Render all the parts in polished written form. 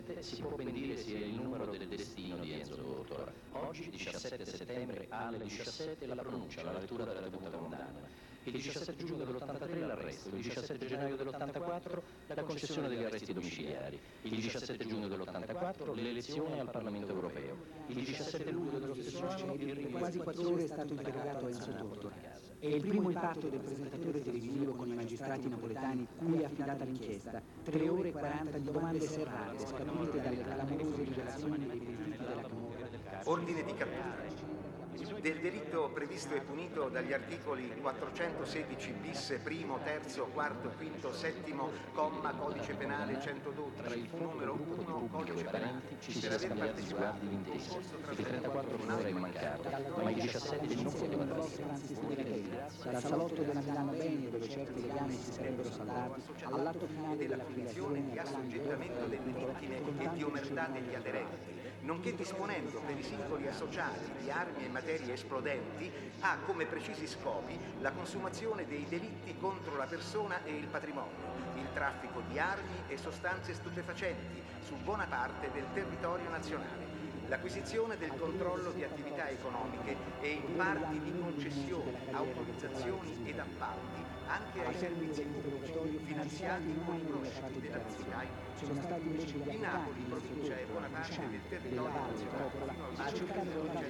17 si può ben dire sia il numero del destino di Enzo Tortora. Oggi, 17 settembre, alle 17 la pronuncia, la lettura della dovuta condanna. Il 17 giugno dell'83 l'arresto, il 17 gennaio dell'84 la concessione degli arresti domiciliari, il 17 giugno dell'84 l'elezione al Parlamento europeo, il 17 luglio dello stesso anno il rinvio. Quasi 4 ore è stato interrogato Enzo Tortora. È il primo impatto del presentatore televisivo con i magistrati napoletani cui è affidata l'inchiesta. 3 ore e 40 di domande serrate, scaturite dalle clamorose rivelazioni dei pentiti della camorra. Ordine di cattura. Del delitto previsto e punito dagli articoli 416 bis, primo, terzo, quarto, quinto, settimo, comma, codice penale 112, numero 1, codice penale, ci si è scambiati sguardi d'intesa. Il 34 finora è mancato, ma il 17 non poteva trasmettere. Dal salotto della Milano Bene, dove certi legami si sarebbero saldati, all'atto finale della punizione di assoggettamento delle vittime e di omertà degli aderenti, nonché disponendo per i singoli associati di armi e materie esplodenti, ha come precisi scopi la consumazione dei delitti contro la persona e il patrimonio, il traffico di armi e sostanze stupefacenti su buona parte del territorio nazionale, l'acquisizione del controllo di attività economiche e in parti di concessioni, autorizzazioni ed appalti anche ai servizi pubblici finanziati con i profit dell'attività in Napoli, provincia e buona parte del territorio nazionale fino al circa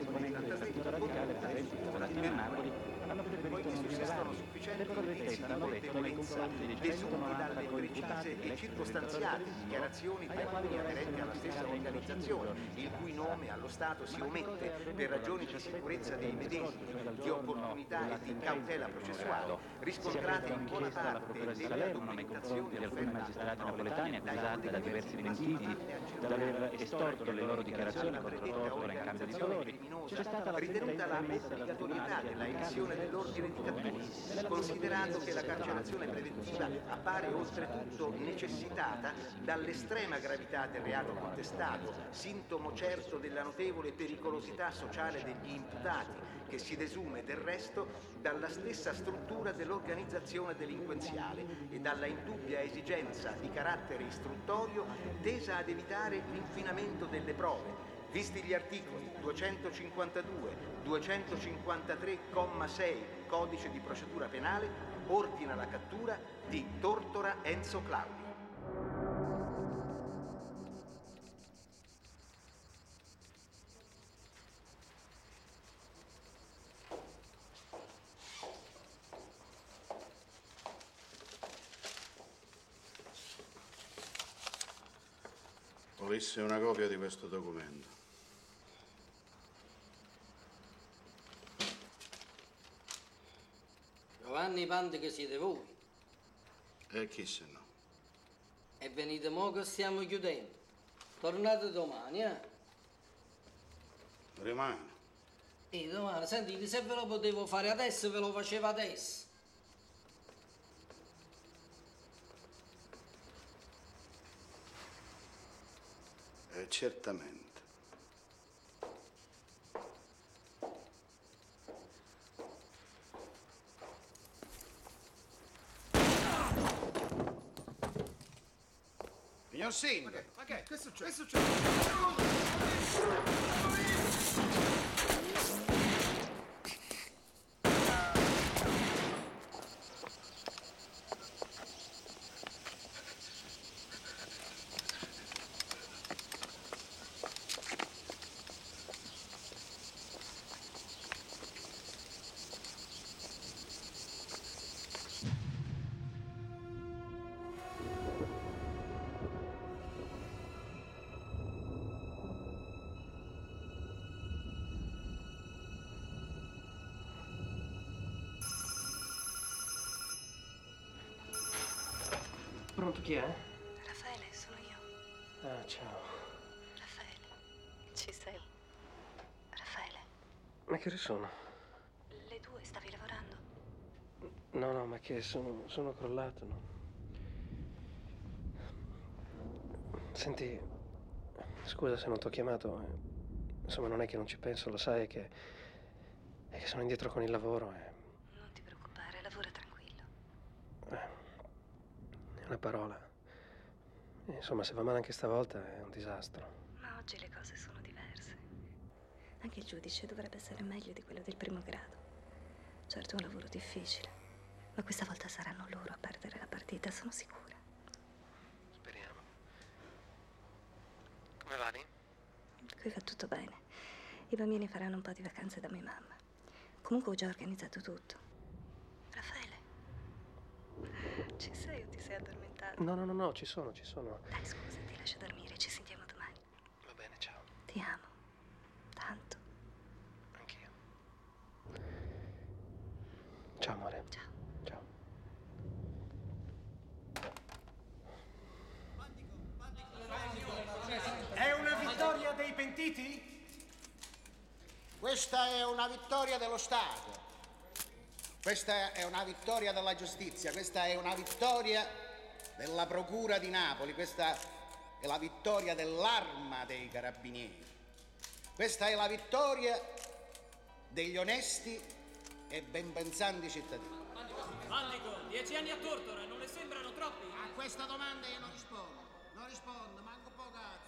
1983 Napoli, poiché sussistono sufficienti indizi di colpevolezza desunti dalle precise e circostanziate dichiarazioni di alcuni aderenti alla stessa organizzazione, il cui nome allo Stato si omette per ragioni di sicurezza dei medesimi, di opportunità e di cautela processuale, riscontrate in buona parte della documentazione di alcuni magistrati napoletani accusati da diversi pentiti d'aver estorto le loro dichiarazioni contro Tortora in cambio di favori. C'è stata la ritenuta la obbligatorietà della emissione dell'ordine di cattura, considerato che la carcerazione preventiva appare oltretutto necessitata dall'estrema gravità del reato contestato, sintomo certo della notevole pericolosità sociale degli imputati, che si desume del resto dalla stessa struttura dell'organizzazione delinquenziale e dalla indubbia esigenza di carattere istruttorio tesa ad evitare l'inquinamento delle prove, visti gli articoli 252, 253,6 Codice di procedura penale, ordina la cattura di Tortora Enzo Claudio. Volesse una copia di questo documento. Giovanni Pandi che siete voi. E chi se no? E venite mo che stiamo chiudendo. Tornate domani, Rimane. E domani, sentite, se ve lo potevo fare adesso, ve lo facevo adesso. Certamente. Signor Sindaco! Ma che è successo? Che è successo? Pronto, chi è? Raffaele, sono io. Ah, ciao. Raffaele, ci sei? Raffaele. Ma che ore sono? Le 2, stavi lavorando? No, ma che sono crollato, no? Senti, scusa se non ti ho chiamato. Insomma, non è che non ci penso, lo sai, è che sono indietro con il lavoro. Non ti preoccupare, lavora tranquillo. È una parola. Insomma, se va male anche stavolta è un disastro. Ma oggi le cose sono diverse. Anche il giudice dovrebbe essere meglio di quello del primo grado. Certo, è un lavoro difficile, ma questa volta saranno loro a perdere la partita, sono sicura. Speriamo. Come va, Lì? Qui va tutto bene. I bambini faranno un po' di vacanze da mia mamma. Comunque ho già organizzato tutto. Raffaele, ci sei o ti sei addormentato? No, ci sono. Dai, scusa, ti lascio dormire, ci sentiamo domani. Va bene, ciao. Ti amo. Tanto. Anch'io. Ciao, amore. Ciao. Ciao. È una vittoria dei pentiti? Questa è una vittoria dello Stato. Questa è una vittoria della giustizia. Questa è una vittoria della Procura di Napoli. Questa è la vittoria dell'Arma dei Carabinieri. Questa è la vittoria degli onesti e benpensanti cittadini. Mandico, 10 anni a Tortora, non le sembrano troppi? A questa domanda io non rispondo. Non rispondo, manco un po' cazzo.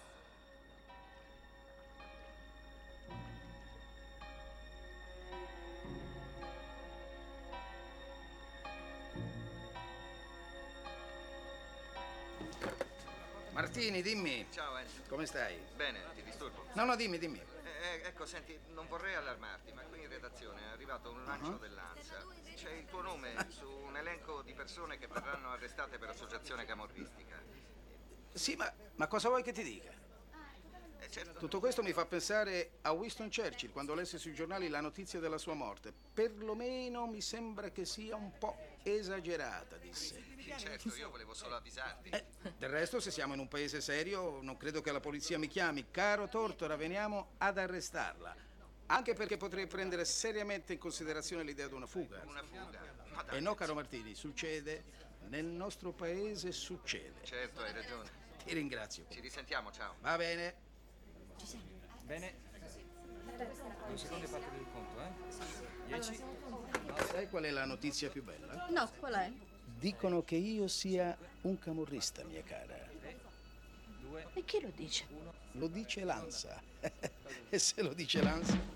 Martini, dimmi. Ciao Enzo. Come stai? Bene, ti disturbo? No, dimmi. Ecco, senti, non vorrei allarmarti, ma qui in redazione è arrivato un lancio dell'ANSA. C'è il tuo nome su un elenco di persone che verranno arrestate per associazione camorristica. Sì, ma cosa vuoi che ti dica? Certo. Tutto questo mi fa pensare a Winston Churchill quando lesse sui giornali la notizia della sua morte. Perlomeno mi sembra che sia un po' esagerata, disse. Sì, certo, io volevo solo avvisarti. Del resto, se siamo in un paese serio, non credo che la polizia mi chiami. Caro Tortora, veniamo ad arrestarla. Anche perché potrei prendere seriamente in considerazione l'idea di una fuga. Una fuga? Ma dai, E no, caro Martini, succede. Nel nostro paese succede. Certo, hai ragione. Ti ringrazio. Ci risentiamo, ciao. Va bene. Bene. Un secondo e fatto del conto, 10. Sai qual è la notizia più bella? No, qual è? Dicono che io sia un camorrista, mia cara. E chi lo dice? Lo dice l'ANSA. E se lo dice l'ANSA?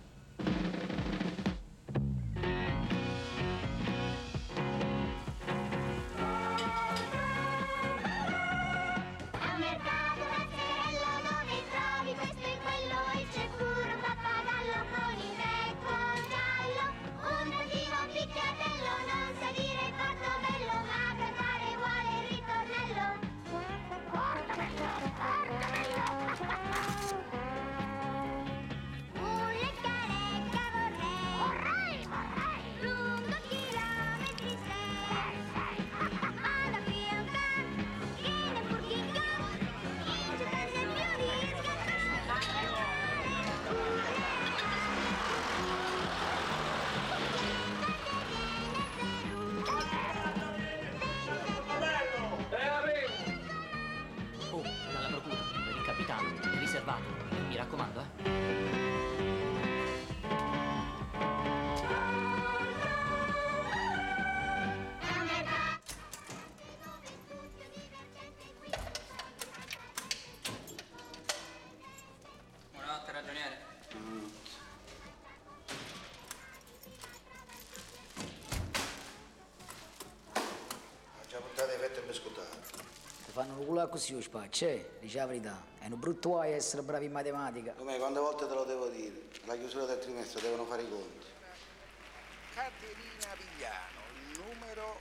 Mi raccomando, Buonanotte, ragioniere. Ho già portato i fetti e biscottati. Ti fanno un culo così, lo spaccio, dici la verità. È un brutto guai essere bravi in matematica. Come, quante volte te lo devo dire? La chiusura del trimestre devono fare i conti. Caterina Vigliano, il numero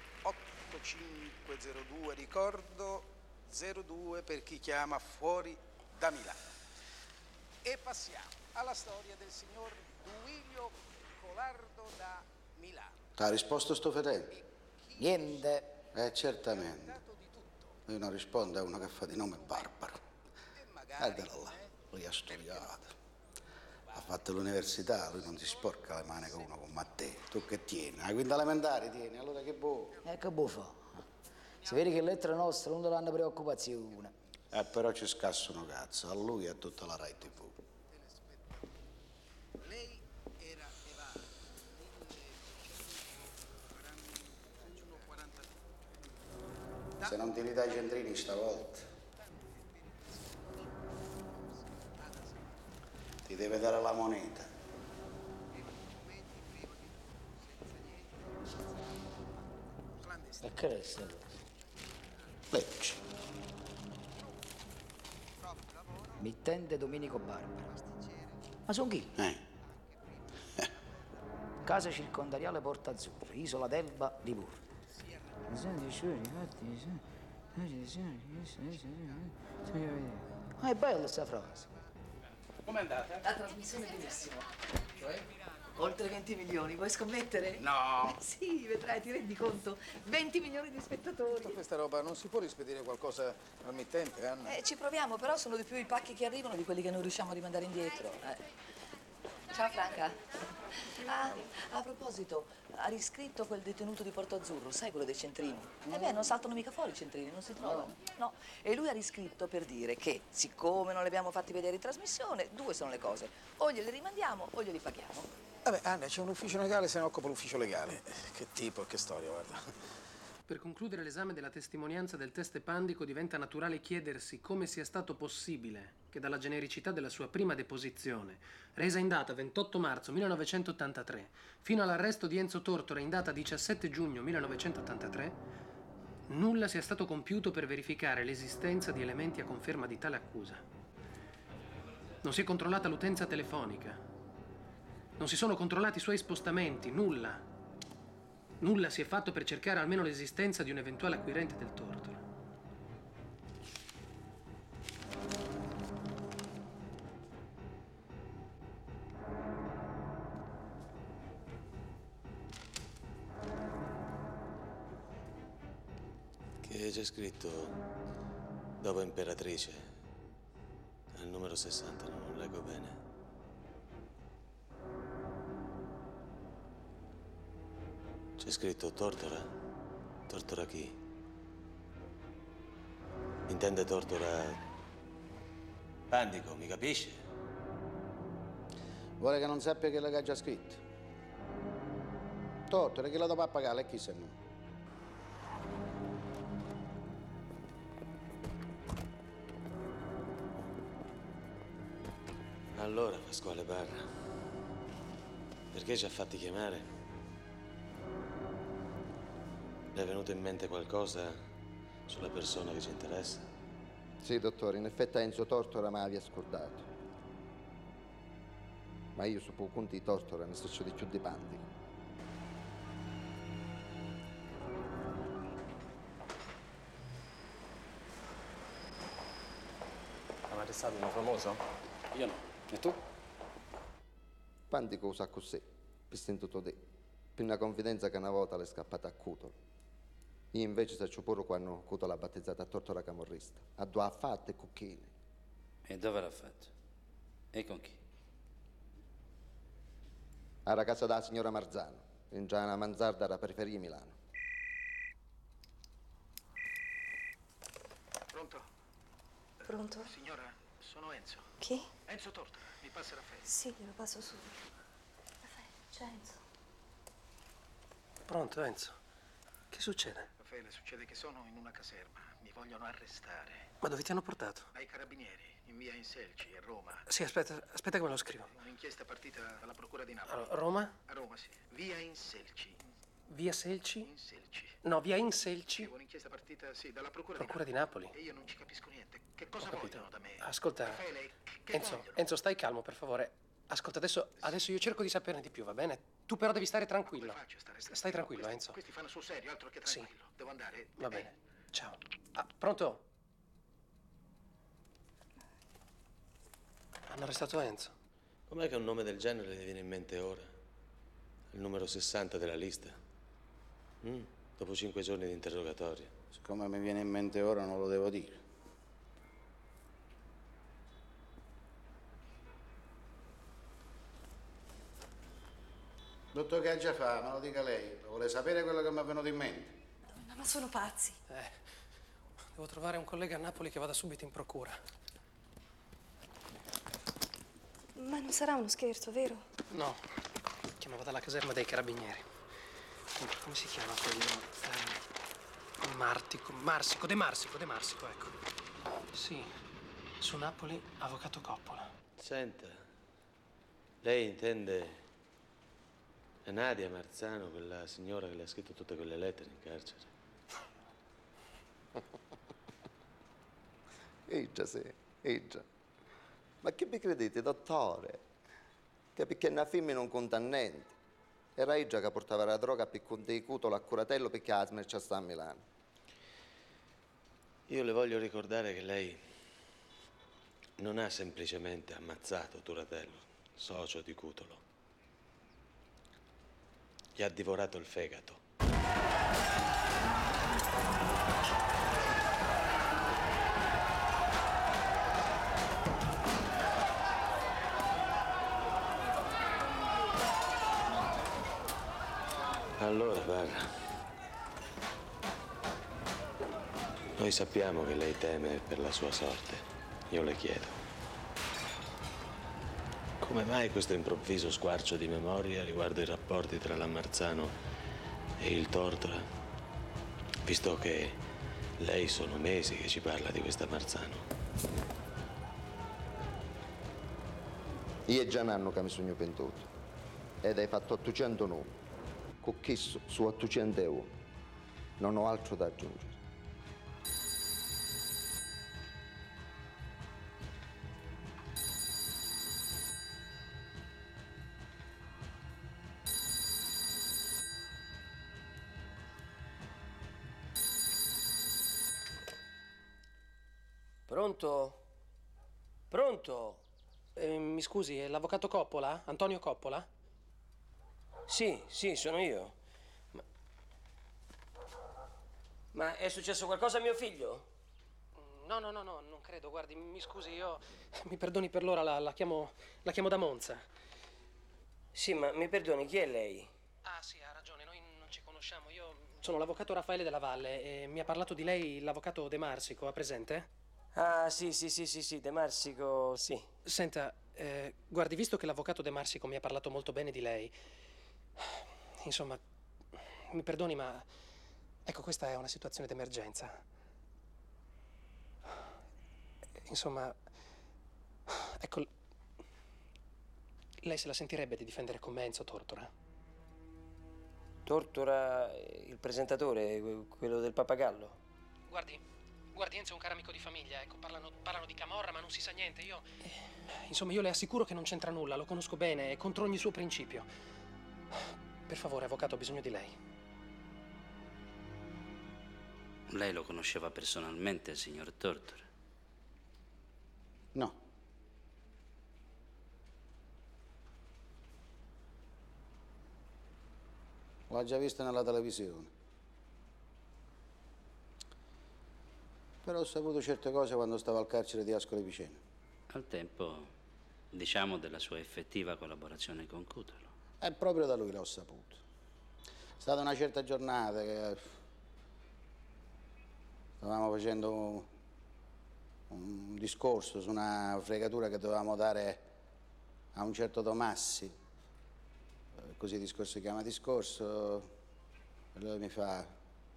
8502, ricordo 02 per chi chiama fuori da Milano. E passiamo alla storia del signor Duilio Colardo da Milano. T'ha risposto sto fedele? Niente. Certamente. Lui non risponde a uno che fa di nome Barbaro. Guardalo là, lui ha studiato. Ha fatto l'università, lui non si sporca le mani con uno come Matteo. Tu che tieni? La quinta elementare tieni, allora che buono. Che buffo. Si vede che lettere nostre non danno preoccupazione. Però ci scassano cazzo, a lui e a tutta la Rai TV. Lei era evasa. Se non ti ridai i centrini stavolta. Ti deve dare la moneta. E che resta? Lecce. Mittente Domenico Barbara. Ma son chi? Casa circondariale Porta Azzurra, Isola d'Elba, Livorno. Ah, è bella sta frase. Com'è andata? La trasmissione è benissima. Cioè? Oltre 20 milioni, vuoi scommettere? No. Sì, vedrai, ti rendi conto? 20 milioni di spettatori. Tutta questa roba non si può rispedire qualcosa al mittente, Anna? Ci proviamo, però sono di più i pacchi che arrivano di quelli che non riusciamo a rimandare indietro. Ciao Franca. Ah, a proposito, ha riscritto quel detenuto di Porto Azzurro, sai quello dei centrini? Non saltano mica fuori i centrini, non si trovano. No. E lui ha riscritto per dire che, siccome non li abbiamo fatti vedere in trasmissione, due sono le cose. O glieli rimandiamo o glieli paghiamo. Vabbè, Anna, c'è un ufficio legale, se ne occupa l'ufficio legale. Che tipo e che storia, guarda. Per concludere l'esame della testimonianza del test epandico diventa naturale chiedersi come sia stato possibile che dalla genericità della sua prima deposizione, resa in data 28 marzo 1983, fino all'arresto di Enzo Tortora in data 17 giugno 1983, nulla sia stato compiuto per verificare l'esistenza di elementi a conferma di tale accusa. Non si è controllata l'utenza telefonica, non si sono controllati i suoi spostamenti, nulla. Nulla si è fatto per cercare almeno l'esistenza di un eventuale acquirente del Tortora. Che c'è scritto dopo imperatrice al numero 60, non leggo bene. C'è scritto Tortora? Tortora chi? Intende Tortora Pandico, mi capisce? Vuole che non sappia che l'ha già scritto. Tortora, chi la dovrà pagare e chi se no? Allora, Pasquale Barra, perché ci ha fatti chiamare? Le è venuto in mente qualcosa sulla persona che ci interessa? Sì, dottore, in effetti Enzo Tortora mi aveva scordato. Ma io su poco conto di Tortora ne so di più di Pandico. Hanno arrestato uno famoso? Io no. E tu? Pandico usa così, per sentito te. Per una confidenza che una volta le è scappata a Cutolo. Io invece saccio pure quando Cutolo l'ha battezzata a Tortora camorrista. A due affatte e cucchine. E dove l'ha fatto? E con chi? Alla casa della signora Marzano, in già una mansarda alla periferia di Milano. Pronto? Pronto? Signora, sono Enzo. Chi? Enzo Tortora, mi passa Raffaele. Sì, glielo passo su. Raffaele, c'è Enzo. Pronto, Enzo? Che succede? Raffaele, succede che sono in una caserma. Mi vogliono arrestare. Ma dove ti hanno portato? Ai carabinieri, in via Inselci, a Roma. Sì, aspetta che me lo scrivo. Un'inchiesta partita dalla procura di Napoli. Allora, Roma? A Roma, sì. Via Inselci. Via Selci? Inselci. No, via Inselci. Un'inchiesta partita, sì, dalla procura di Napoli. E io non ci capisco niente. Che cosa vogliono da me? Ascolta, Raffaele, che vogliono? Enzo, stai calmo, per favore. Ascolta, adesso io cerco di saperne di più, va bene? Tu però devi stare tranquillo. Come faccio a stare Stai tranquillo, Enzo. Questi fanno sul serio, altro che tranquillo. Sì. Devo andare? Va bene. Ciao. Ah, pronto? Hanno arrestato Enzo. Com'è che un nome del genere le viene in mente ora? Il numero 60 della lista? Dopo 5 giorni di interrogatorio. Siccome mi viene in mente ora non lo devo dire. Dottor Gaggia fa, me lo dica lei. Vuole sapere quello che mi è venuto in mente? Ma sono pazzi. Devo trovare un collega a Napoli che vada subito in procura. Ma non sarà uno scherzo, vero? No, chiamava dalla caserma dei carabinieri. Come si chiama quello? De Marsico, ecco. Sì, su Napoli, avvocato Coppola. Senta, Lei intende Nadia Marzano, quella signora che le ha scritto tutte quelle lettere in carcere? Già sì, già. Ma che vi credete, dottore? Che perché una femmina non conta niente. Era già che portava la droga per conto di Cutolo a Curatello perché la smercia sta a Milano. Io le voglio ricordare che lei non ha semplicemente ammazzato Turatello, socio di Cutolo. Gli ha divorato il fegato. Allora, Barra, noi sappiamo che lei teme per la sua sorte. Io le chiedo, come mai questo improvviso squarcio di memoria riguardo i rapporti tra la Marzano e il Tortora? Visto che lei sono mesi che ci parla di questa Marzano. Io è già un anno che mi sogno pentuto. Ed hai fatto 800 nomi. Con questo su 801. Non ho altro da aggiungere. Pronto? Pronto? Mi scusi, è l'avvocato Coppola? Antonio Coppola? Sì, sono io. Ma è successo qualcosa a mio figlio? No, non credo. Guardi, mi scusi, io... Mi perdoni per l'ora, la chiamo da Monza. Sì, ma mi perdoni, chi è lei? Ah, sì, ha ragione, noi non ci conosciamo. Io sono l'avvocato Raffaele Della Valle e mi ha parlato di lei l'avvocato De Marsico, ha presente? Ah, sì, De Marsico, sì. Senta, guardi, visto che l'avvocato De Marsico mi ha parlato molto bene di lei, insomma, mi perdoni, ma ecco, questa è una situazione d'emergenza. Insomma, ecco, lei se la sentirebbe di difendere con me Enzo Tortora? Tortora, il presentatore, quello del pappagallo? Guardi, Enzo è un caro amico di famiglia, ecco, parlano di camorra, ma non si sa niente, Insomma, io le assicuro che non c'entra nulla, lo conosco bene, è contro ogni suo principio. Per favore, avvocato, ho bisogno di lei. Lei lo conosceva personalmente, il signor Tortora? No. L'ho già visto nella televisione. Però ho saputo certe cose quando stavo al carcere di Ascoli Piceno. Al tempo, diciamo, della sua effettiva collaborazione con Cutolo. È proprio da lui l'ho saputo. È stata una certa giornata che stavamo facendo un discorso su una fregatura che dovevamo dare a un certo Tomassi. Così il discorso si chiama discorso. E lui mi fa: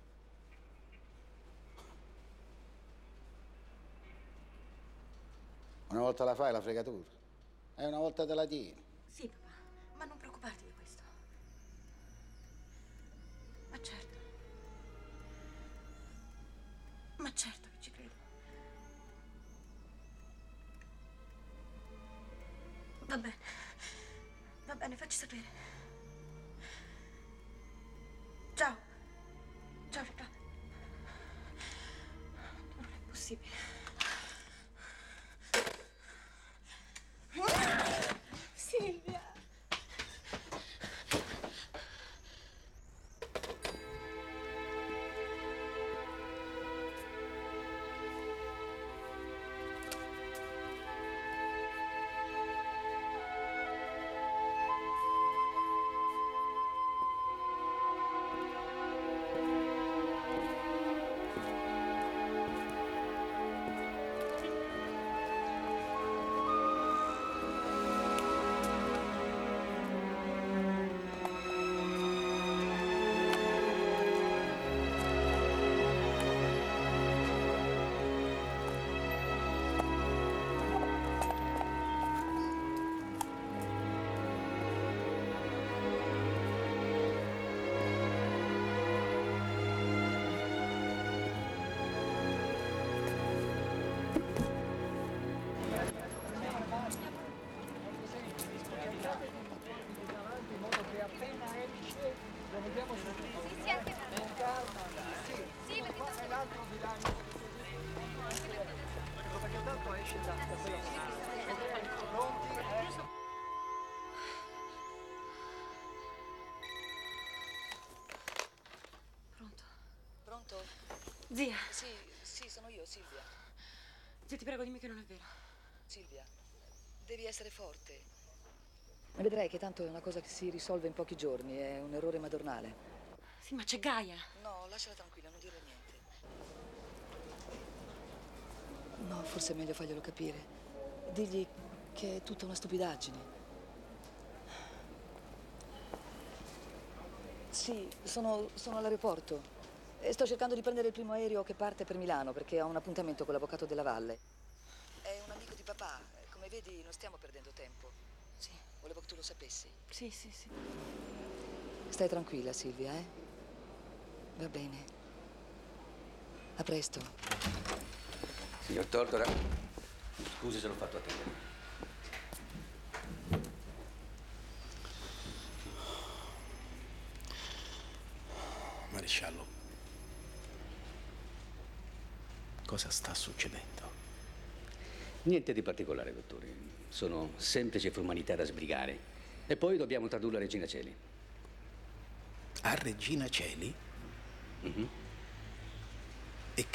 una volta la fai la fregatura e una volta te la tieni. Sì, papà, ma non preoccuparti di questo. Ma certo che ci credo. Va bene, facci sapere. Ciao. Ciao, papà. Non è possibile. Silvia. Pronto? Zia. Sì, sono io, Silvia. Zia, ti prego, dimmi che non è vero. Silvia, devi essere forte. Vedrai che tanto è una cosa che si risolve in pochi giorni, è un errore madornale. Sì, ma c'è Gaia. No, lasciala tranquilla, non dire niente. No, forse è meglio farglielo capire. Digli che è tutta una stupidaggine. Sì, sono all'aeroporto e sto cercando di prendere il primo aereo che parte per Milano perché ho un appuntamento con l'avvocato della Valle. È un amico di papà, come vedi non stiamo perdendo tempo. Sì, volevo che tu lo sapessi. Sì. Stai tranquilla, Silvia, eh? Va bene. A presto. Signor Tortora, scusi se l'ho fatto attendere. Maresciallo, cosa sta succedendo? Niente di particolare, dottore. Sono semplici formality da sbrigare. E poi dobbiamo tradurre a Regina Coeli. A Regina Coeli? Mhm. E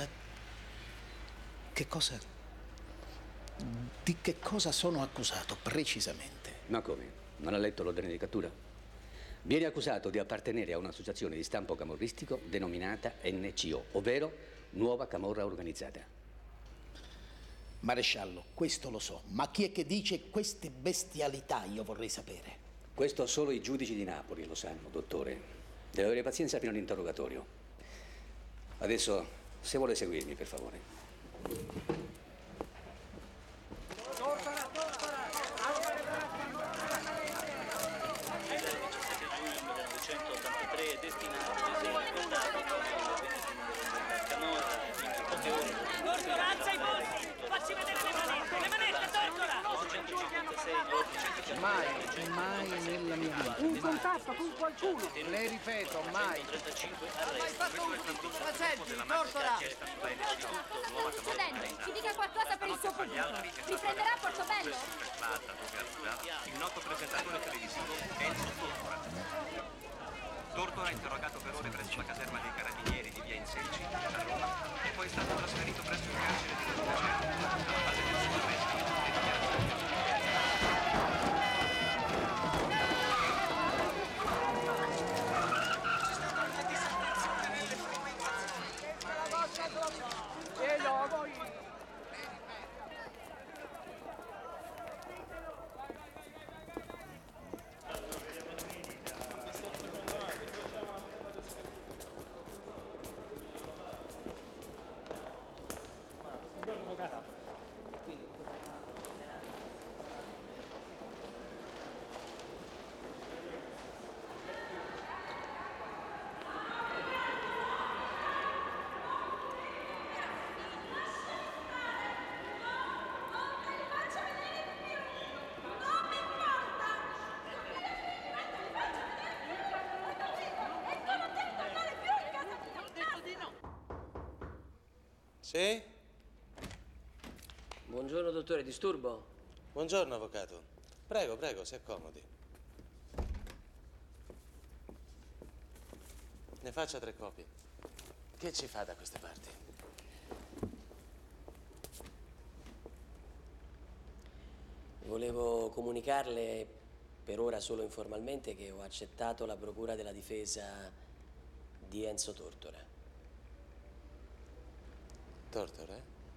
di che cosa sono accusato precisamente? Ma come? Non ha letto l'ordine di cattura? Viene accusato di appartenere a un'associazione di stampo camorristico denominata NCO, ovvero Nuova Camorra Organizzata. Maresciallo, questo lo so, ma chi è che dice queste bestialità, io vorrei sapere. Questo solo i giudici di Napoli lo sanno, dottore. Deve avere pazienza fino all'interrogatorio. Adesso, se vuole seguirmi, per favore. Tortora, alza i polsi! Facci vedere le manette! Le manette, Tortora! Mai nella mia vita. Un contatto con qualcuno. Le ripeto, mai. Hai fatto un Ma senti, Tortora! Sto uccidendo. Ci dica qualcosa per il suo pubblico. Riprenderà Portobello? Il noto presentatore televisivo Enzo Tortora. Tortora interrogato per ore presso la caserma dei Carabinieri di via Inselci, a Roma, e poi è stato trasferito presso il carcere di Montecito, alla base del suo arresto e dichiarato. Sì? Buongiorno, dottore, disturbo? Buongiorno, avvocato. Prego, prego, si accomodi. Ne faccia 3 copie. Che ci fa da queste parti? Volevo comunicarle, per ora solo informalmente, che ho accettato la procura della difesa di Enzo Tortora. Tortora?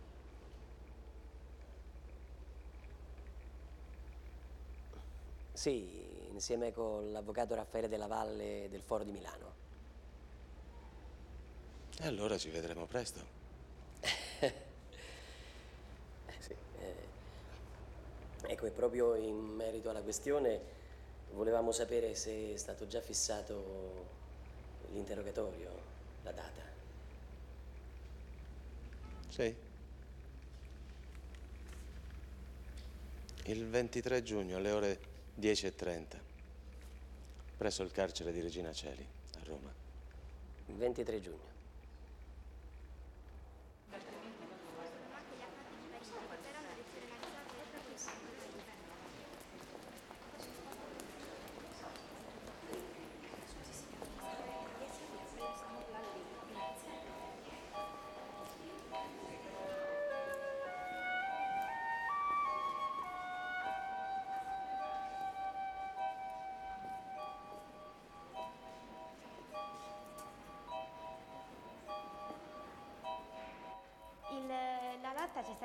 Sì, insieme con l'avvocato Raffaele Della Valle del Foro di Milano. E allora ci vedremo presto. Sì. Ecco, e proprio in merito alla questione, volevamo sapere se è stato già fissato l'interrogatorio, la data. Sì. Il 23 giugno alle ore 10:30, presso il carcere di Regina Coeli, a Roma. 23 giugno.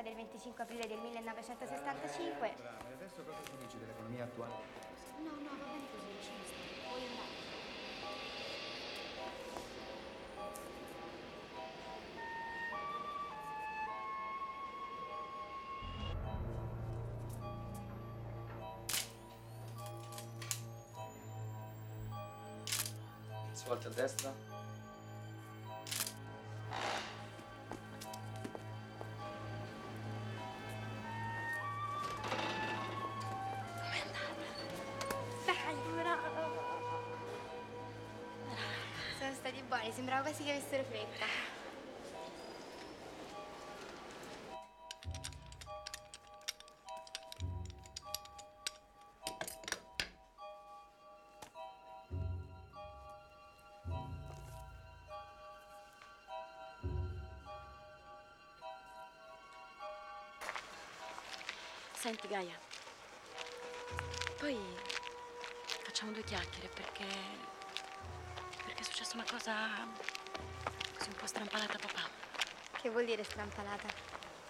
sentenza del 25 aprile del 1965. Bravo, e adesso cosa si dice dell'economia attuale? No, va bene così, lasciamo stare. Puoi andare. Svolta a destra. Dai, bravo! Sono stati buoni, sembrava quasi che avessero fretta. Senti, Gaia, poi facciamo due chiacchiere perché è successa una cosa così un po' strampalata a papà. Che vuol dire strampalata?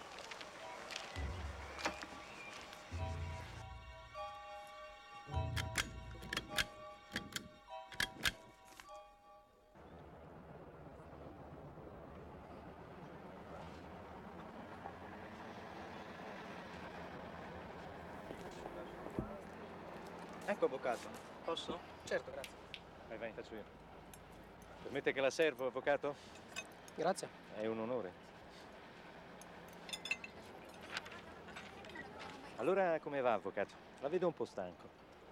Ecco, avvocato. Posso? Certo, grazie. Vai, faccio io. Permette che la servo, avvocato? Grazie. È un onore. Allora, come va, avvocato? La vedo un po' stanco.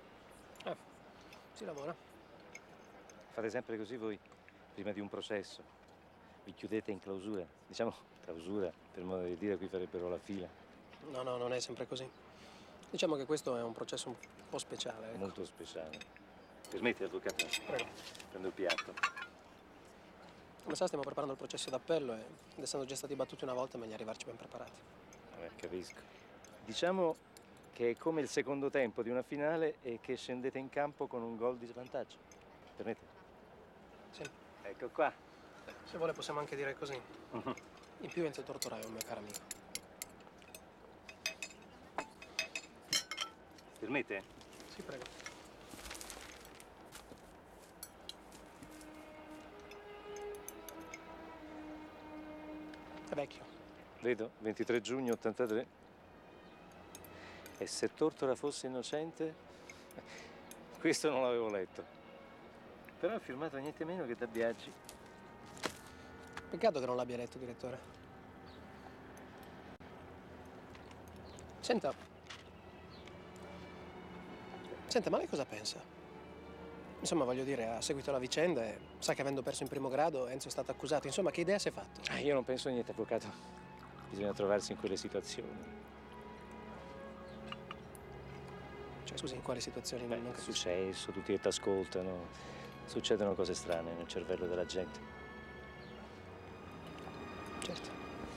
Si lavora. Fate sempre così voi, prima di un processo. Vi chiudete in clausura. Diciamo, clausura, per modo di dire, qui farebbero la fila. No, non è sempre così. Diciamo che questo è un processo un po' speciale. Ecco. Molto speciale. Permetti, avvocato? Prego. Prendo il piatto. Come sa, stiamo preparando il processo d'appello ed essendo già stati battuti una volta è meglio arrivarci ben preparati. Capisco. Diciamo che è come il secondo tempo di una finale e che scendete in campo con un gol di svantaggio. Permette? Sì. Ecco qua. Se vuole possiamo anche dire così. In più Enzo Tortora è un mio caro amico. Permette? Sì, prego. È vecchio. Vedo, 23 giugno 83. E se Tortora fosse innocente? Questo non l'avevo letto. Però ha firmato niente meno che da Biaggi. Peccato che non l'abbia letto, direttore. Senta, ma lei cosa pensa? Insomma, voglio dire, ha seguito la vicenda e sa che avendo perso in primo grado Enzo è stato accusato. Insomma, che idea si è fatto? Io non penso niente, avvocato. Bisogna trovarsi in quelle situazioni. Cioè, scusi, in quali situazioni? Non È capisco. successo, tutti che ti ascoltano. Succedono cose strane nel cervello della gente. Certo.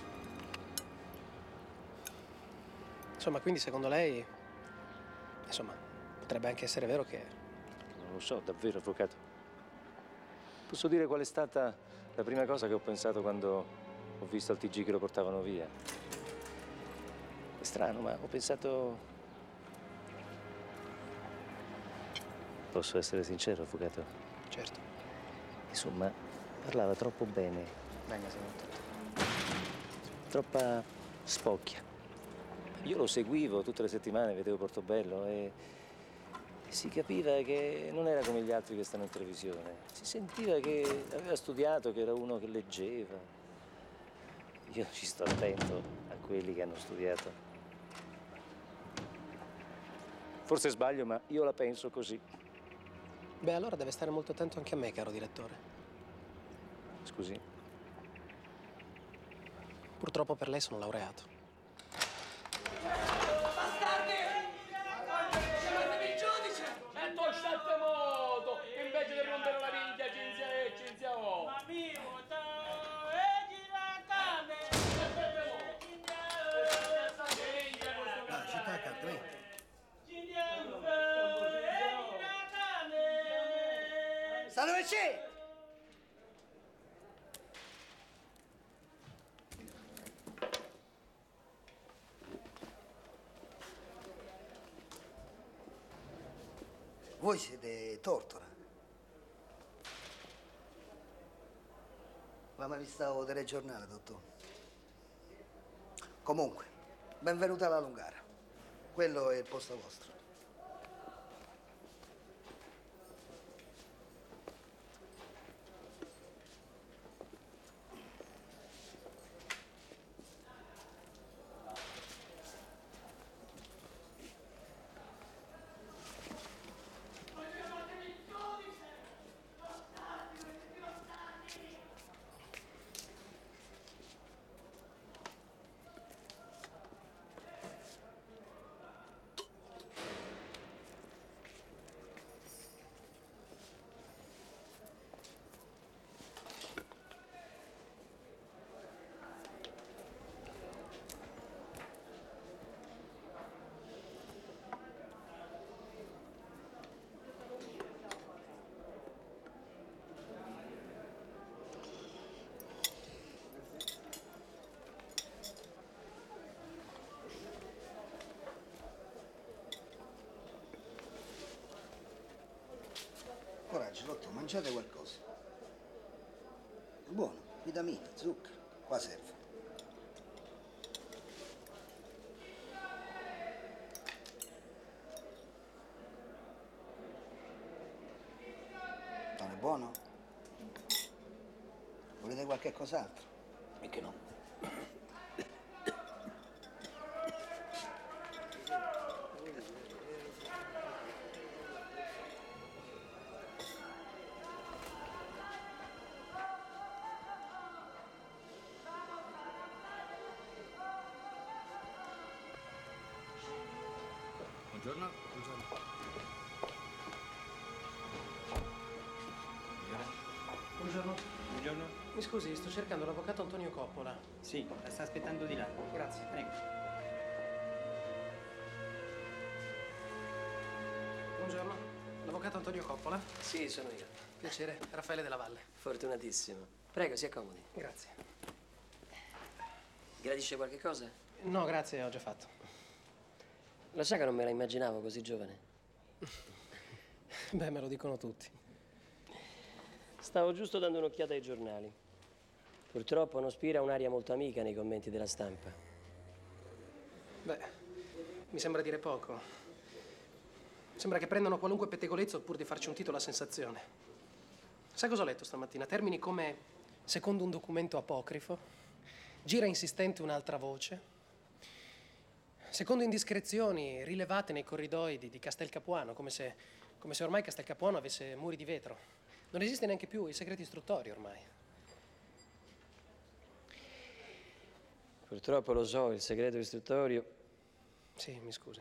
Insomma, quindi secondo lei... Insomma, potrebbe anche essere vero che... Non lo so, davvero, avvocato. Posso dire qual è stata la prima cosa che ho pensato quando ho visto al TG che lo portavano via? È strano, ma ho pensato... Posso essere sincero, avvocato? Certo. Insomma, parlava troppo bene. Venga, signor Toto. Troppa spocchia. Io lo seguivo tutte le settimane, vedevo Portobello e si capiva che non era come gli altri che stanno in televisione. Si sentiva che aveva studiato, che era uno che leggeva. Io ci sto attento a quelli che hanno studiato. Forse sbaglio, ma io la penso così. Beh, allora deve stare molto attento anche a me, caro direttore. Scusi? Purtroppo per lei sono laureato. Bastardi! Chiamatemi il giudice! E tu scelte modo! Invece di rompere la minchia, cinzia o! Ma mio, città accanto, Sta dove c'è? Voi siete Tortora. Ma mi stavo telegiornale, dottor. Comunque, benvenuta alla Lungara. Quello è il posto vostro. Coraggio, dottor, mangiate qualcosa. È buono, vitamine, zucchero, qua serve. Non è buono? Volete qualche cos'altro? E che no? Buongiorno. Buongiorno. Buongiorno. Buongiorno. Mi scusi, sto cercando l'avvocato Antonio Coppola. Sì, la sta aspettando di là. Grazie. Prego. Buongiorno. L'avvocato Antonio Coppola? Sì, sono io. Piacere, Raffaele Della Valle. Fortunatissimo. Prego, si accomodi. Grazie. Gradisce qualche cosa? No, grazie, ho già fatto. Lo sa che non me la immaginavo così giovane? Beh, me lo dicono tutti. Stavo giusto dando un'occhiata ai giornali. Purtroppo non spira un'aria molto amica nei commenti della stampa. Beh, mi sembra dire poco. Sembra che prendano qualunque pettegolezzo pur di farci un titolo a sensazione. Sai cosa ho letto stamattina? Termini come secondo un documento apocrifo, gira insistente un'altra voce, secondo indiscrezioni rilevate nei corridoi di Castel Capuano, come se ormai Castel Capuano avesse muri di vetro. Non esiste neanche più i segreti istruttori ormai. Purtroppo lo so, il segreto istruttorio. Sì, mi scusi.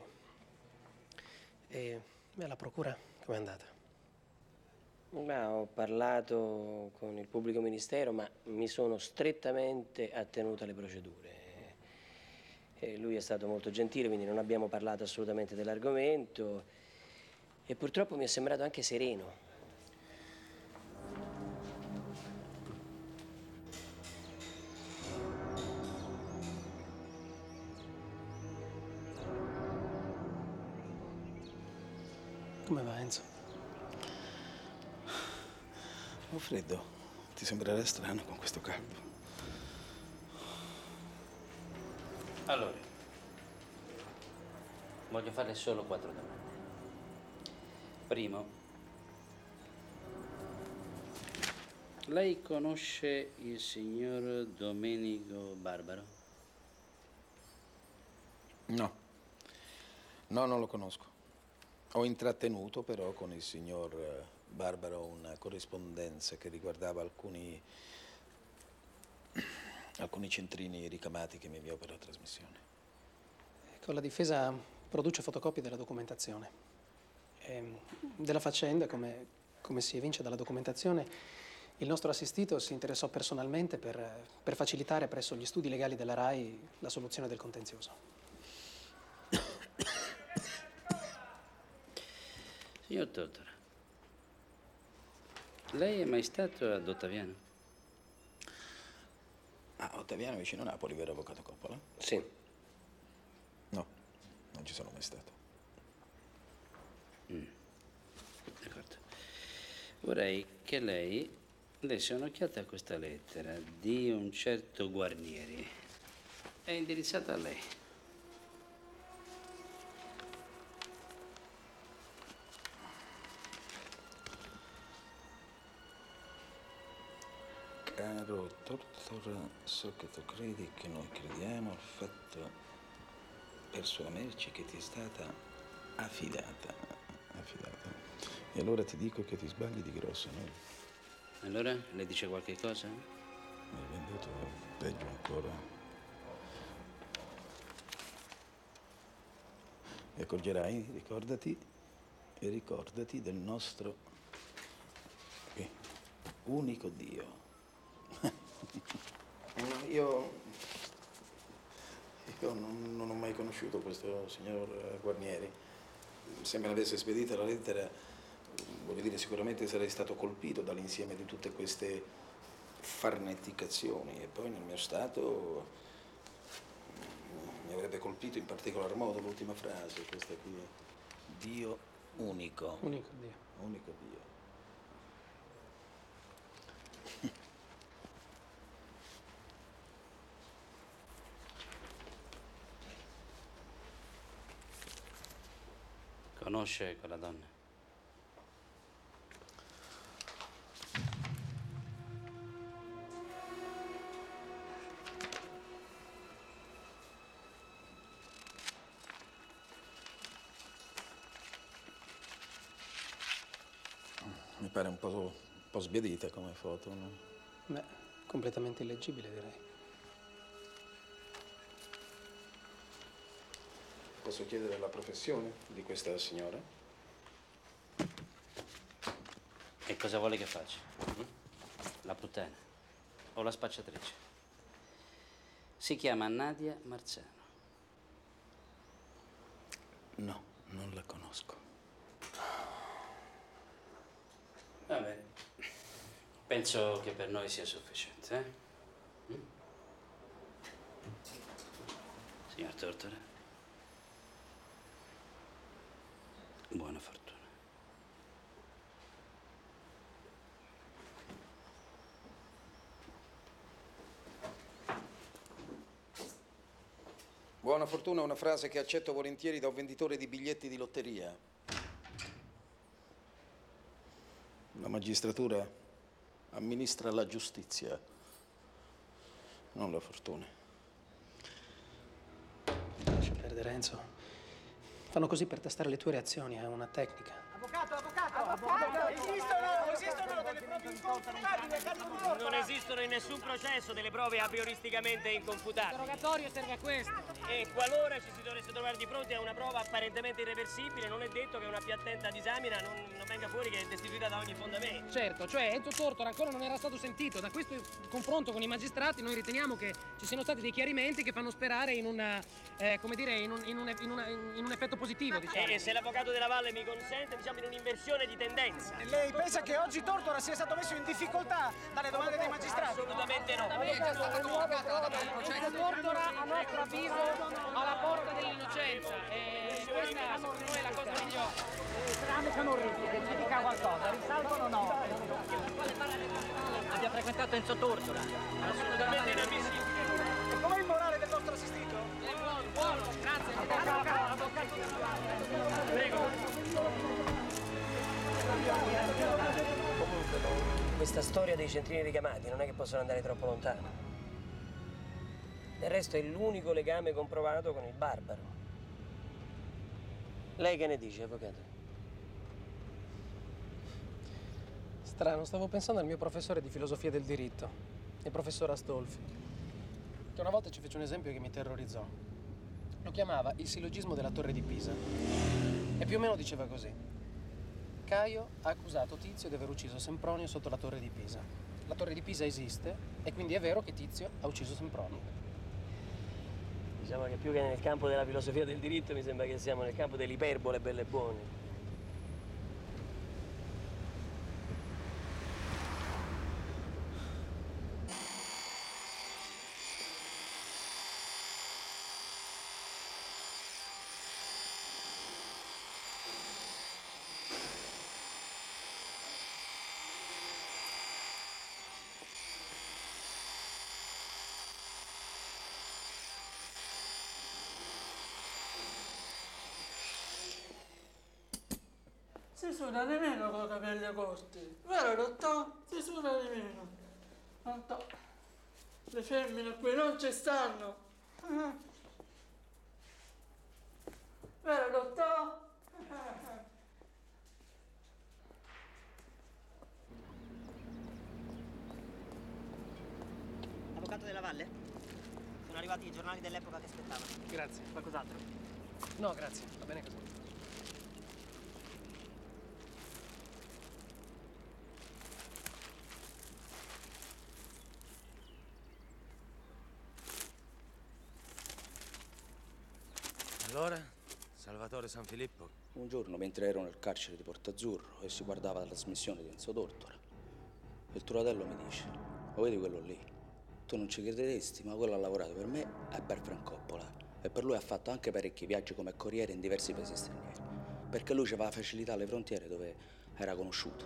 E la procura com'è andata? Ma ho parlato con il pubblico ministero, ma mi sono strettamente attenuto alle procedure. E lui è stato molto gentile, quindi non abbiamo parlato assolutamente dell'argomento. E purtroppo mi è sembrato anche sereno. Come va, Enzo? Ho freddo. Ti sembrerà strano con questo caldo. Allora, voglio farle solo 4 domande. Primo, lei conosce il signor Domenico Barbaro? No. No, non lo conosco. Ho intrattenuto però con il signor Barbaro una corrispondenza che riguardava alcuni centrini ricamati che mi inviò per la trasmissione. Ecco, la difesa produce fotocopie della documentazione. Della faccenda, come si evince dalla documentazione, il nostro assistito si interessò personalmente per facilitare presso gli studi legali della RAI la soluzione del contenzioso. Signor Tortora, lei è mai stato ad Ottaviano? Ah, Ottaviano vicino Napoli, vero avvocato Coppola? Sì. No, non ci sono mai stato. Vorrei che lei desse un'occhiata a questa lettera di un certo Guarnieri. È indirizzata a lei. Caro Tortora, so che tu credi che noi crediamo al fatto per sua merce che ti è stata affidata. E allora ti dico che ti sbagli di grosso, no? Allora, le dice qualche cosa? Mi hai venduto peggio ancora. E accorgerai, ricordati del nostro unico Dio. No, io non ho mai conosciuto questo signor Guarnieri. Se me l'avesse spedita la lettera, voglio dire, sicuramente sarei stato colpito dall'insieme di tutte queste farneticazioni e poi nel mio stato mi avrebbe colpito in particolar modo l'ultima frase, questa qui. Dio unico. Unico Dio. Unico Dio. Conosce quella donna? Mi pare un po' sbiadita come foto, no? Beh, completamente illeggibile, direi. Posso chiedere la professione di questa signora? E cosa vuole che faccia? La puttana o la spacciatrice? Si chiama Nadia Marzano. No, non la conosco. Va bene. Penso che per noi sia sufficiente, Signor Tortora? Buona fortuna. Buona fortuna è una frase che accetto volentieri da un venditore di biglietti di lotteria. La magistratura amministra la giustizia, non la fortuna. Lascia perdere, Enzo. Fanno così per testare le tue reazioni, è una tecnica. Avvocato! Esistono delle prove inconfutabili. Non esistono in nessun processo delle prove a prioristicamente inconfutabili. L'interrogatorio serve a questo. E qualora ci si dovesse trovare di fronte a una prova apparentemente irreversibile, non è detto che una più attenta disamina non venga fuori che è destituita da ogni fondamento. Certo, cioè Enzo Tortora ancora non era stato sentito. Da questo confronto con i magistrati noi riteniamo che ci siano stati dei chiarimenti che fanno sperare in una, come dire, in un effetto positivo, diciamo. E se l'avvocato della Valle mi consente, diciamo in un'inversione di tendenza. E lei pensa che oggi Tortora sia stato messo in difficoltà dalle domande dei magistrati? Assolutamente no. Tortora, a nostro avviso, alla porta dell'innocenza. E questa secondo noi è la cosa migliore. Tranne Canorriti, che ci dica qualcosa, risalgono o no? Abbia frequentato Enzo Tortora. Assolutamente inammissibile. E com'è il morale del nostro assistito? È buono, grazie. Avvocato. Prego. Questa storia dei centrini ricamati non è che possono andare troppo lontano. Del resto è l'unico legame comprovato con il barbaro. Lei che ne dice, avvocato? Strano, stavo pensando al mio professore di filosofia del diritto, il professor Astolfi, che una volta ci fece un esempio che mi terrorizzò. Lo chiamava il sillogismo della torre di Pisa. E più o meno diceva così. Caio ha accusato Tizio di aver ucciso Sempronio sotto la torre di Pisa. La torre di Pisa esiste e quindi è vero che Tizio ha ucciso Sempronio. Diciamo che più che nel campo della filosofia del diritto mi sembra che siamo nel campo dell'iperbole belle e buone. Si suda di meno con i capelli corti. Vero, dottore? Si suda di meno. Tanto le femmine qui non ci stanno. Vero, dottore? Avvocato della Valle? Sono arrivati i giornali dell'epoca che aspettavano. Grazie. Qualcos'altro? No, grazie. Va bene così. Allora, Salvatore Sanfilippo? Un giorno, mentre ero nel carcere di Portazzurro e si guardava la trasmissione di Enzo Tortora, il Turatello mi dice: "Lo vedi quello lì? Tu non ci crederesti, ma quello ha lavorato per me e per Francoppola. E per lui ha fatto anche parecchi viaggi come corriere in diversi paesi stranieri. Perché lui aveva facilità alle frontiere dove era conosciuto."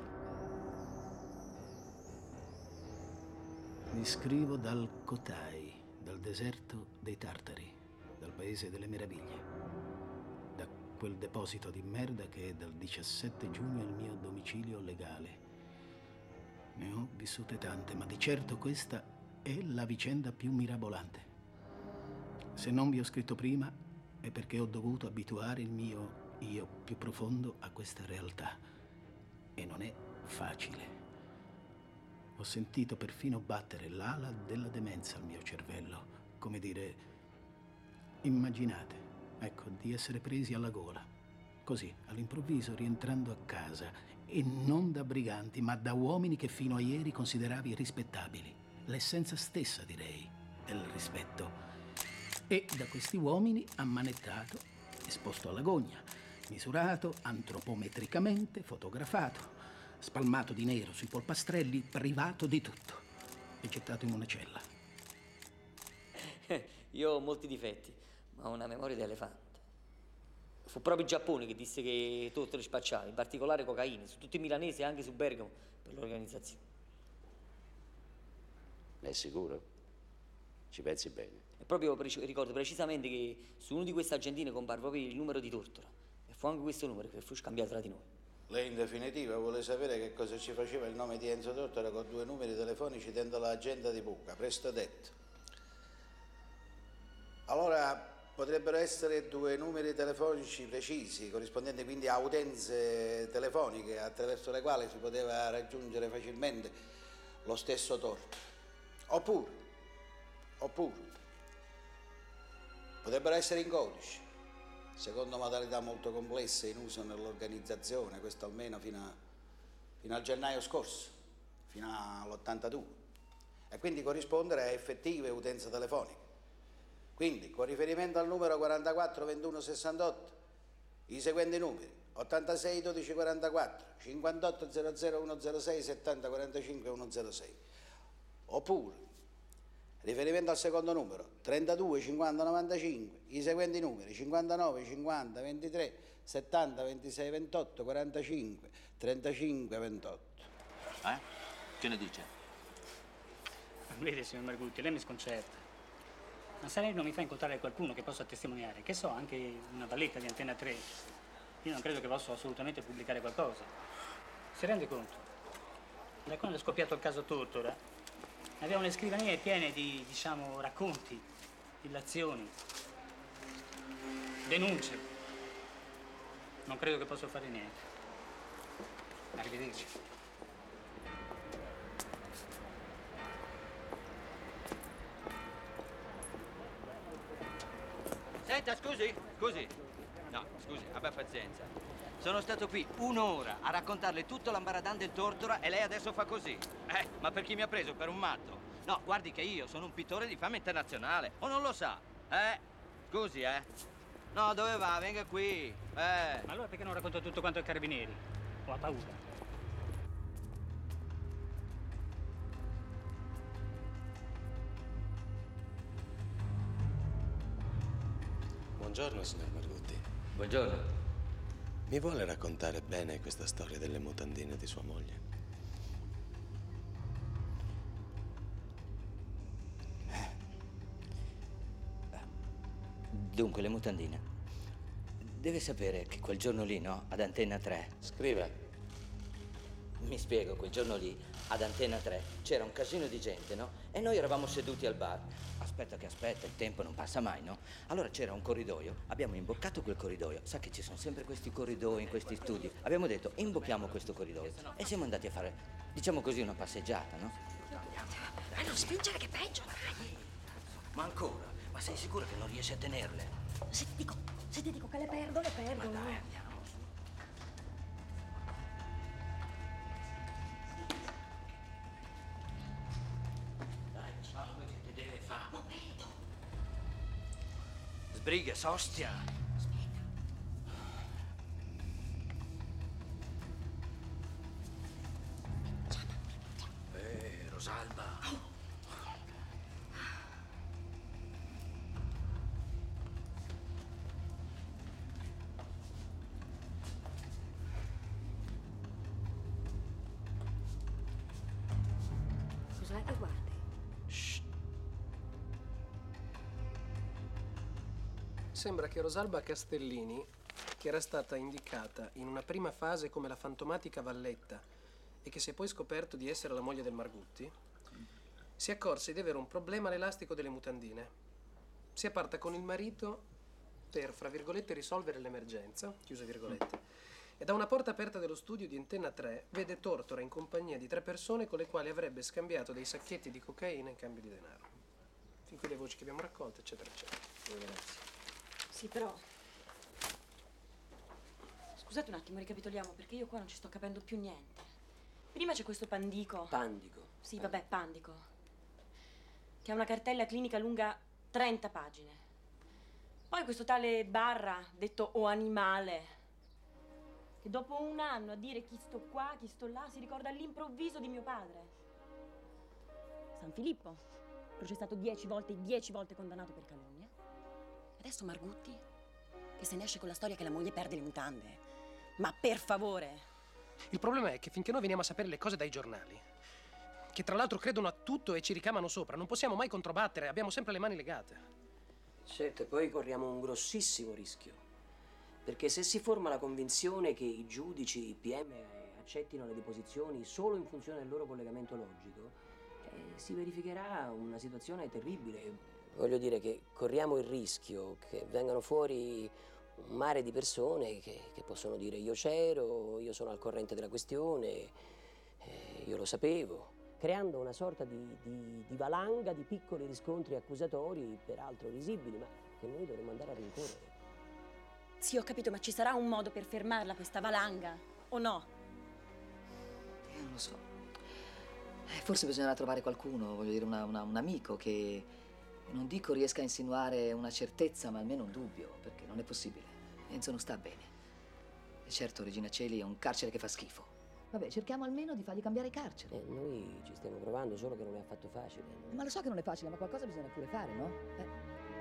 Mi scrivo dal Kotai, dal deserto dei Tartari, dal paese delle meraviglie. Da quel deposito di merda che è dal 17 giugno il mio domicilio legale. Ne ho vissute tante, ma di certo questa è la vicenda più mirabolante. Se non vi ho scritto prima è perché ho dovuto abituare il mio io più profondo a questa realtà. E non è facile. Ho sentito perfino battere l'ala della demenza al mio cervello. Come dire, immaginate, ecco, di essere presi alla gola. Così, all'improvviso, rientrando a casa, e non da briganti, ma da uomini che fino a ieri consideravi rispettabili. L'essenza stessa, direi, del rispetto. E da questi uomini ammanettato, esposto alla gogna, misurato antropometricamente, fotografato, spalmato di nero sui polpastrelli, privato di tutto e gettato in una cella. Io ho molti difetti, ma ho una memoria di elefante. Fu proprio il Giappone che disse che Tortora spacciava, in particolare cocaina, su tutti i milanesi e anche su Bergamo per l'organizzazione. È sicuro? Ci pensi bene? E proprio ricordo precisamente che su uno di queste agendine comparve proprio il numero di Tortora. E fu anche questo numero che fu scambiato tra di noi. Lei in definitiva vuole sapere che cosa ci faceva il nome di Enzo Tortora con 2 numeri telefonici dentro l'agenda di Puca, presto detto. Allora, potrebbero essere 2 numeri telefonici precisi, corrispondenti quindi a utenze telefoniche attraverso le quali si poteva raggiungere facilmente lo stesso Tortora. Oppure, potrebbero essere in codice, secondo modalità molto complesse in uso nell'organizzazione, questo almeno fino al gennaio scorso, fino all'82, e quindi corrispondere a effettive utenze telefoniche. Quindi, con riferimento al numero 44 21 68, i seguenti numeri: 86 12 44, 58 00 106, 70 45 106. Oppure, riferimento al secondo numero, 32 50 95, i seguenti numeri: 59 50 23, 70 26 28, 45 35 28. Che ne dice? Vede, signor Margutti, lei mi sconcerta. Ma se lei non mi fa incontrare qualcuno che possa testimoniare, che so, anche una valletta di Antena 3, io non credo che possa assolutamente pubblicare qualcosa. Si rende conto? Da quando è scoppiato il caso Tortora, abbiamo le scrivanie piene di, diciamo, racconti, illazioni, denunce. Non credo che possa fare niente. Arrivederci. Senta, scusi. No, scusi, abbia pazienza. Sono stato qui un'ora a raccontarle tutto l'ambaradan del Tortora e lei adesso fa così. Ma per chi mi ha preso? Per un matto? No, guardi che io sono un pittore di fama internazionale. O non lo sa? Scusi, No, dove va? Venga qui. Ma allora perché non racconta tutto quanto ai carabinieri? O ha paura? Buongiorno, signor Margutti. Buongiorno. Mi vuole raccontare bene questa storia delle mutandine di sua moglie? Dunque, le mutandine. deve sapere che quel giorno lì, no? Ad Antenna 3. Scriva. Mi spiego, quel giorno lì, ad Antenna 3, c'era un casino di gente, no? E noi eravamo seduti al bar. Aspetta che aspetta, il tempo non passa mai, no? Allora c'era un corridoio, abbiamo imboccato quel corridoio. Sa che ci sono sempre questi corridoi in questi studi. Abbiamo detto, imbocchiamo questo corridoio. E siamo andati a fare, diciamo così, una passeggiata, no? Ma non spingere che è peggio, dai. Ma ancora? Ma sei sicura che non riesci a tenerle? Se ti dico che le perdo, le perdo. Ma dai, andiamo. Dai, come che ti deve fare? Momento. Sbrighe, Sostia. Rosalba. Cos'è che guardi? Sembra che Rosalba Castellini, che era stata indicata in una prima fase come la fantomatica Valletta e che si è poi scoperto di essere la moglie del Margutti, si accorse di avere un problema all'elastico delle mutandine. Si apparta con il marito per, fra virgolette, risolvere l'emergenza, chiuse virgolette, e da una porta aperta dello studio di Antenna 3 vede Tortora in compagnia di 3 persone con le quali avrebbe scambiato dei sacchetti di cocaina in cambio di denaro. Fin qui le voci che abbiamo raccolto, eccetera, eccetera. Grazie. Sì, però... Scusate un attimo, ricapitoliamo, perché io qua non ci sto capendo più niente. Prima c'è questo Pandico. Pandico? Sì, vabbè, Pandico. Che ha una cartella clinica lunga 30 pagine. Poi questo tale Barra, detto O Animale, che dopo un anno a dire chi sto qua, chi sto là, si ricorda all'improvviso di mio padre. San Filippo, processato 10 volte, 10 volte condannato per calunnia. Adesso Margutti, che se ne esce con la storia che la moglie perde le mutande. Ma per favore! Il problema è che finché noi veniamo a sapere le cose dai giornali, che tra l'altro credono a tutto e ci ricamano sopra, non possiamo mai controbattere, abbiamo sempre le mani legate. Certo, e poi corriamo un grossissimo rischio. Perché se si forma la convinzione che i giudici, i PM, accettino le deposizioni solo in funzione del loro collegamento logico, si verificherà una situazione terribile. Voglio dire che corriamo il rischio che vengano fuori un mare di persone che possono dire io c'ero, io sono al corrente della questione, io lo sapevo, creando una sorta di valanga di piccoli riscontri accusatori, peraltro risibili, ma che noi dovremmo andare a rincorrere. Sì, ho capito, ma ci sarà un modo per fermarla, questa valanga, o no? Io non lo so. Forse bisognerà trovare qualcuno, voglio dire, un amico che... Non dico riesca a insinuare una certezza, ma almeno un dubbio, perché non è possibile. Enzo non sta bene. E certo, Regina Coeli è un carcere che fa schifo. Vabbè, cerchiamo almeno di fargli cambiare carcere. Noi ci stiamo provando, solo che non è affatto facile. Ma lo so che non è facile, ma qualcosa bisogna pure fare, no?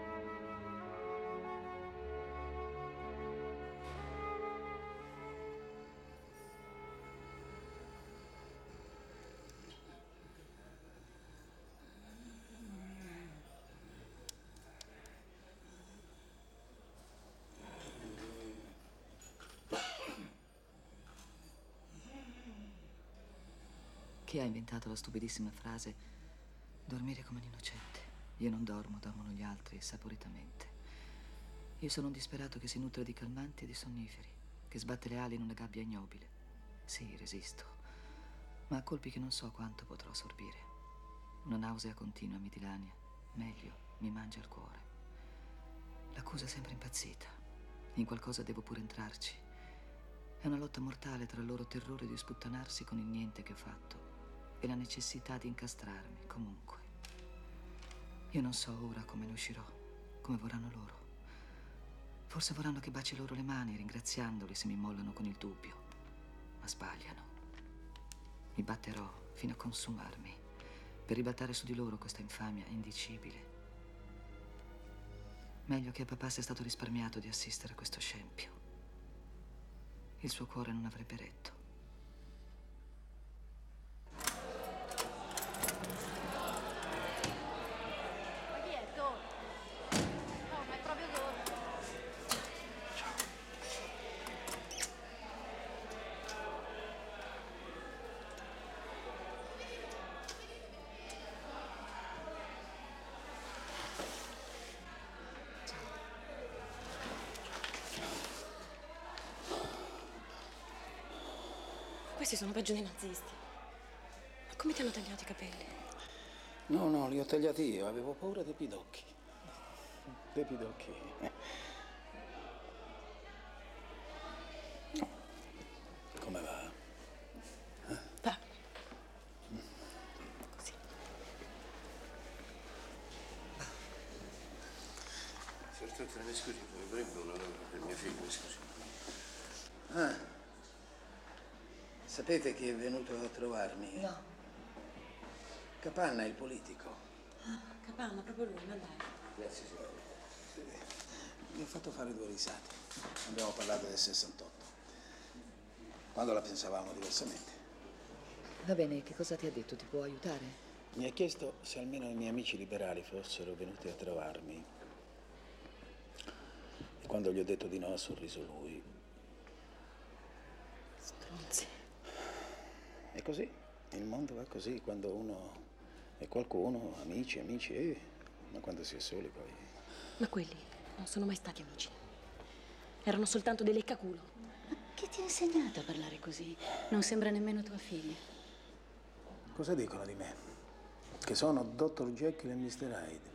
Chi ha inventato la stupidissima frase dormire come un innocente? Io non dormo, dormono gli altri, saporitamente. Io sono un disperato che si nutre di calmanti e di sonniferi, che sbatte le ali in una gabbia ignobile. Sì, resisto, ma a colpi che non so quanto potrò assorbire. Una nausea continua mi dilania, meglio, mi mangia il cuore. L'accusa è sempre impazzita. In qualcosa devo pure entrarci. È una lotta mortale tra il loro terrore di sputtanarsi con il niente che ho fatto e la necessità di incastrarmi, comunque. Io non so ora come ne uscirò, come vorranno loro. Forse vorranno che baci loro le mani, ringraziandoli se mi mollano con il dubbio. Ma sbagliano. Mi batterò fino a consumarmi per ribaltare su di loro questa infamia indicibile. Meglio che a papà sia stato risparmiato di assistere a questo scempio. Il suo cuore non avrebbe retto. Ma chi è? Dove? No, ma è proprio dove? Questi sono peggio dei nazisti. Ma come ti hanno tagliato i capelli? No, li ho tagliati io, avevo paura dei pidocchi. Dei pidocchi. Come va? Va. Così. Certo, mi scusi, vorrebbe una roba per mio figlio, mi scusi. Ah. Sapete chi è venuto a trovarmi? No. Capanna, il politico. Ah, Capanna, proprio lui, ma dai. Grazie, signore. Mi ha fatto fare 2 risate. Abbiamo parlato del 68. Quando la pensavamo diversamente. Va bene, che cosa ti ha detto? Ti può aiutare? Mi ha chiesto se almeno i miei amici liberali fossero venuti a trovarmi. E quando gli ho detto di no ha sorriso lui. Stronzi. È così, il mondo va così, quando uno è qualcuno, amici, ma quando si è soli poi... Ma quelli non sono mai stati amici. Erano soltanto dei leccaculo. Chi ti ha insegnato a parlare così? Non sembra nemmeno tua figlia. Cosa dicono di me? Che sono Dr. Jekyll e Mr. Hyde.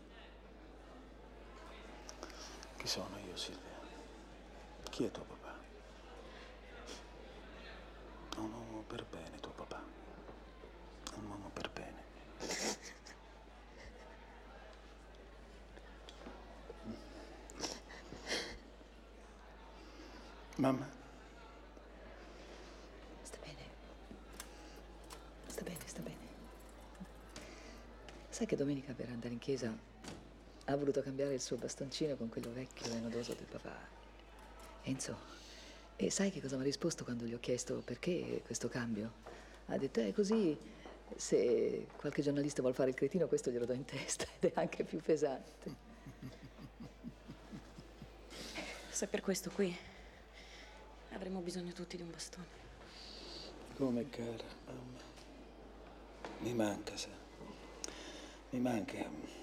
Chi sono io, Silvia? Chi è tuo papà? È un uomo per bene, tuo papà. È un uomo per bene. Mamma? Sta bene. Sta bene, sta bene. Sai che domenica per andare in chiesa ha voluto cambiare il suo bastoncino con quello vecchio e nodoso del papà. Enzo. E sai che cosa mi ha risposto quando gli ho chiesto perché questo cambio? Ha detto, così, se qualche giornalista vuol fare il cretino, questo glielo do in testa ed è anche più pesante. Se per questo qui avremo bisogno tutti di un bastone. Come cara, mamma. Mi manca, sa. Mi manca.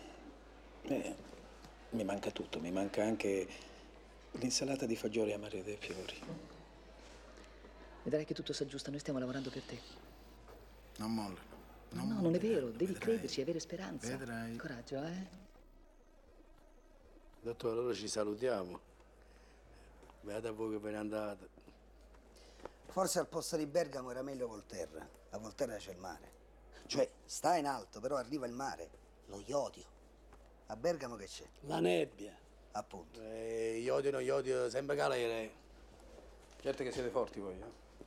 Mi manca tutto, mi manca anche l'insalata di fagioli a Maria dei Fiori. Vedrai che tutto si aggiusta, noi stiamo lavorando per te. Non mollano. No, non è vero, devi crederci e avere speranza. Vedrai. Coraggio, Dottore, allora ci salutiamo. Beata voi che ve ne andate. Forse al posto di Bergamo era meglio Volterra. A Volterra c'è il mare. Cioè, sta in alto, però arriva il mare. Lo iodio. A Bergamo che c'è? La nebbia. Appunto. Iodio, sempre calere. Certo che siete forti voi,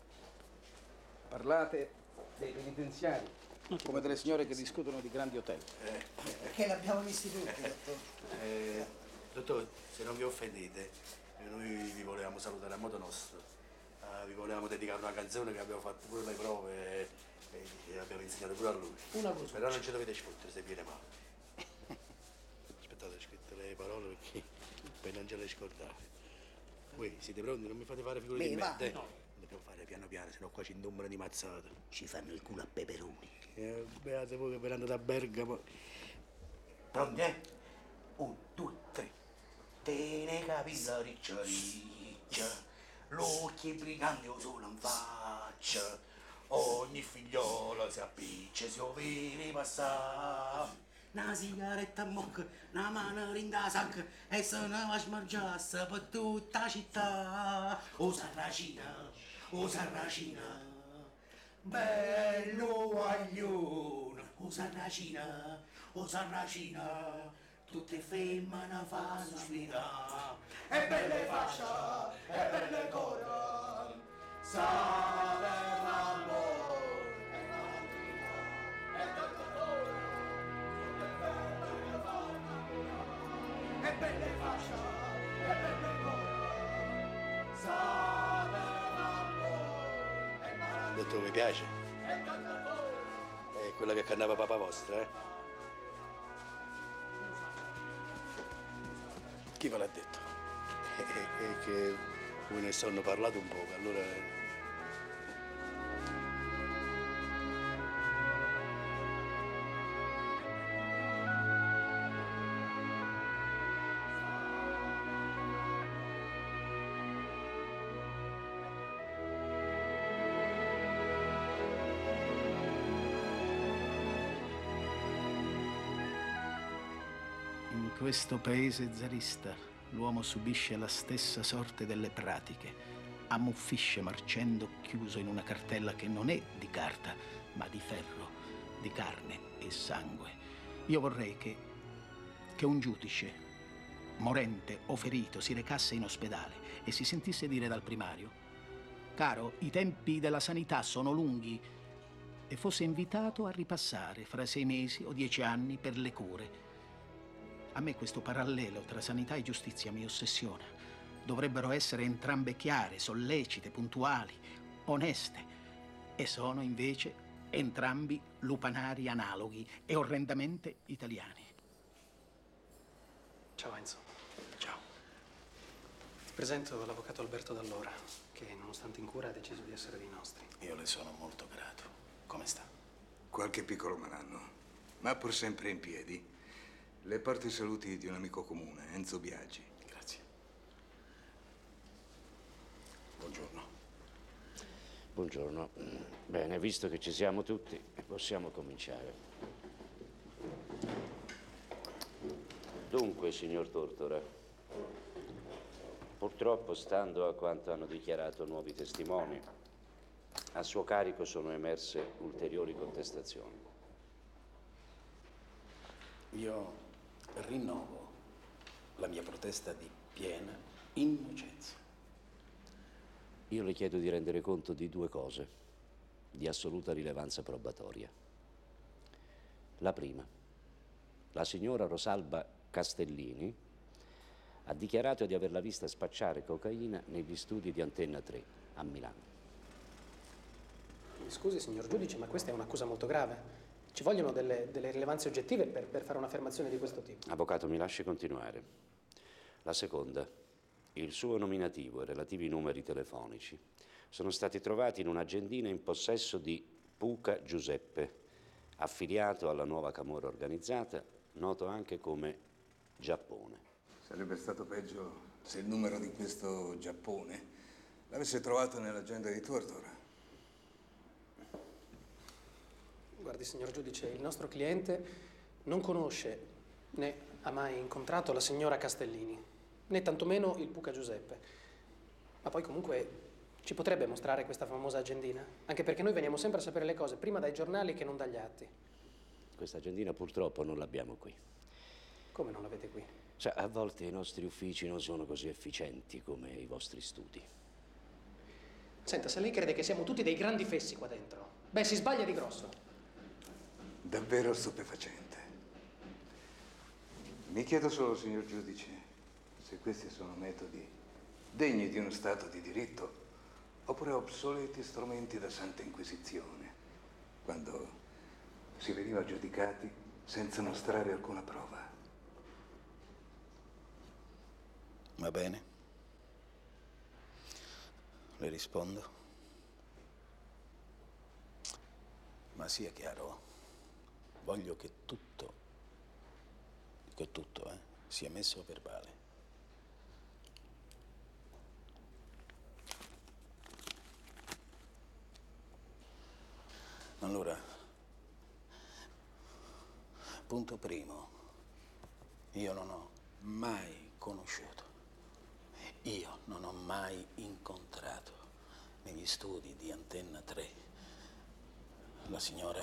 Parlate dei penitenziari, come delle signore che discutono di grandi hotel. Perché l'abbiamo visti tutti, dottore. Dottore, se non vi offendete, noi vi volevamo salutare a modo nostro. Vi volevamo dedicare una canzone che abbiamo fatto pure le prove e abbiamo insegnato pure a lui. Una cosa. Però non ci dovete sfottere se viene male. Aspettate, ho scritto le parole perché poi non ce le scordate. Voi siete pronti? Non mi fate fare figure di merda? No. Dobbiamo fare piano piano, sennò qua ci indombrano di mazzate. Ci fanno il culo a peperoni. Beate voi che ve ne andate a Bergamo. Pronti, 1, 2, 3. Te ne capilla riccia riccia, l'occhi briganti o solo in faccia, ogni figliola si appiccia, si vede passare. Una sigaretta a mucca, una mano in da sacca e se ne va a smargiasse per tutta la città. O Sarracina, bello guaglione. O Sarracina, tutte femmine fanno sfida. E belle faccia, e belle cora, sa per l'amore, e tanto e belle faccia, e belle cora, sa per l'amore. Dottore, vi piace? È quella che cantava papà vostra, Chi ve l'ha detto? È che voi ne hanno parlato un po', allora... In questo paese zarista l'uomo subisce la stessa sorte delle pratiche. Ammuffisce marcendo chiuso in una cartella che non è di carta, ma di ferro, di carne e sangue. Io vorrei che un giudice, morente o ferito, si recasse in ospedale e si sentisse dire dal primario: caro, i tempi della sanità sono lunghi, e fosse invitato a ripassare fra 6 mesi o 10 anni per le cure. A me questo parallelo tra sanità e giustizia mi ossessiona. Dovrebbero essere entrambe chiare, sollecite, puntuali, oneste. E sono invece entrambi lupanari analoghi e orrendamente italiani. Ciao Enzo. Ciao. Ti presento l'avvocato Alberto Dall'Ora, che nonostante in cura ha deciso di essere dei nostri. Io le sono molto grato. Come sta? Qualche piccolo malanno, ma pur sempre in piedi. Le porto i saluti di un amico comune, Enzo Biagi. Grazie. Buongiorno. Buongiorno. Bene, visto che ci siamo tutti, possiamo cominciare. Dunque, signor Tortora, purtroppo, stando a quanto hanno dichiarato nuovi testimoni, a suo carico sono emerse ulteriori contestazioni. Io rinnovo la mia protesta di piena innocenza. Io le chiedo di rendere conto di 2 cose di assoluta rilevanza probatoria. La prima, la signora Rosalba Castellini ha dichiarato di averla vista spacciare cocaina negli studi di Antenna 3 a Milano. Mi scusi, signor giudice, ma questa è un'accusa molto grave. Ci vogliono delle rilevanze oggettive per fare un'affermazione di questo tipo. Avvocato, mi lasci continuare. La seconda, il suo nominativo e relativi numeri telefonici sono stati trovati in un'agendina in possesso di Puca Giuseppe, affiliato alla nuova camorra organizzata, noto anche come Giappone. Sarebbe stato peggio se il numero di questo Giappone l'avesse trovato nell'agenda di Tortora. Guardi, signor giudice, il nostro cliente non conosce né ha mai incontrato la signora Castellini, né tantomeno il Puca Giuseppe. Ma poi comunque ci potrebbe mostrare questa famosa agendina? Anche perché noi veniamo sempre a sapere le cose prima dai giornali che non dagli atti. Questa agendina purtroppo non l'abbiamo qui. Come non l'avete qui? Cioè, a volte i nostri uffici non sono così efficienti come i vostri studi. Senta, se lei crede che siamo tutti dei grandi fessi qua dentro, beh, si sbaglia di grosso. Davvero stupefacente. Mi chiedo solo, signor giudice, se questi sono metodi degni di uno Stato di diritto oppure obsoleti strumenti da Santa Inquisizione, quando si veniva giudicati senza mostrare alcuna prova. Va bene. Le rispondo. Ma sia chiaro, voglio che tutto sia messo a verbale. Allora, punto primo, io non ho mai conosciuto, io non ho mai incontrato negli studi di Antenna 3 la signora,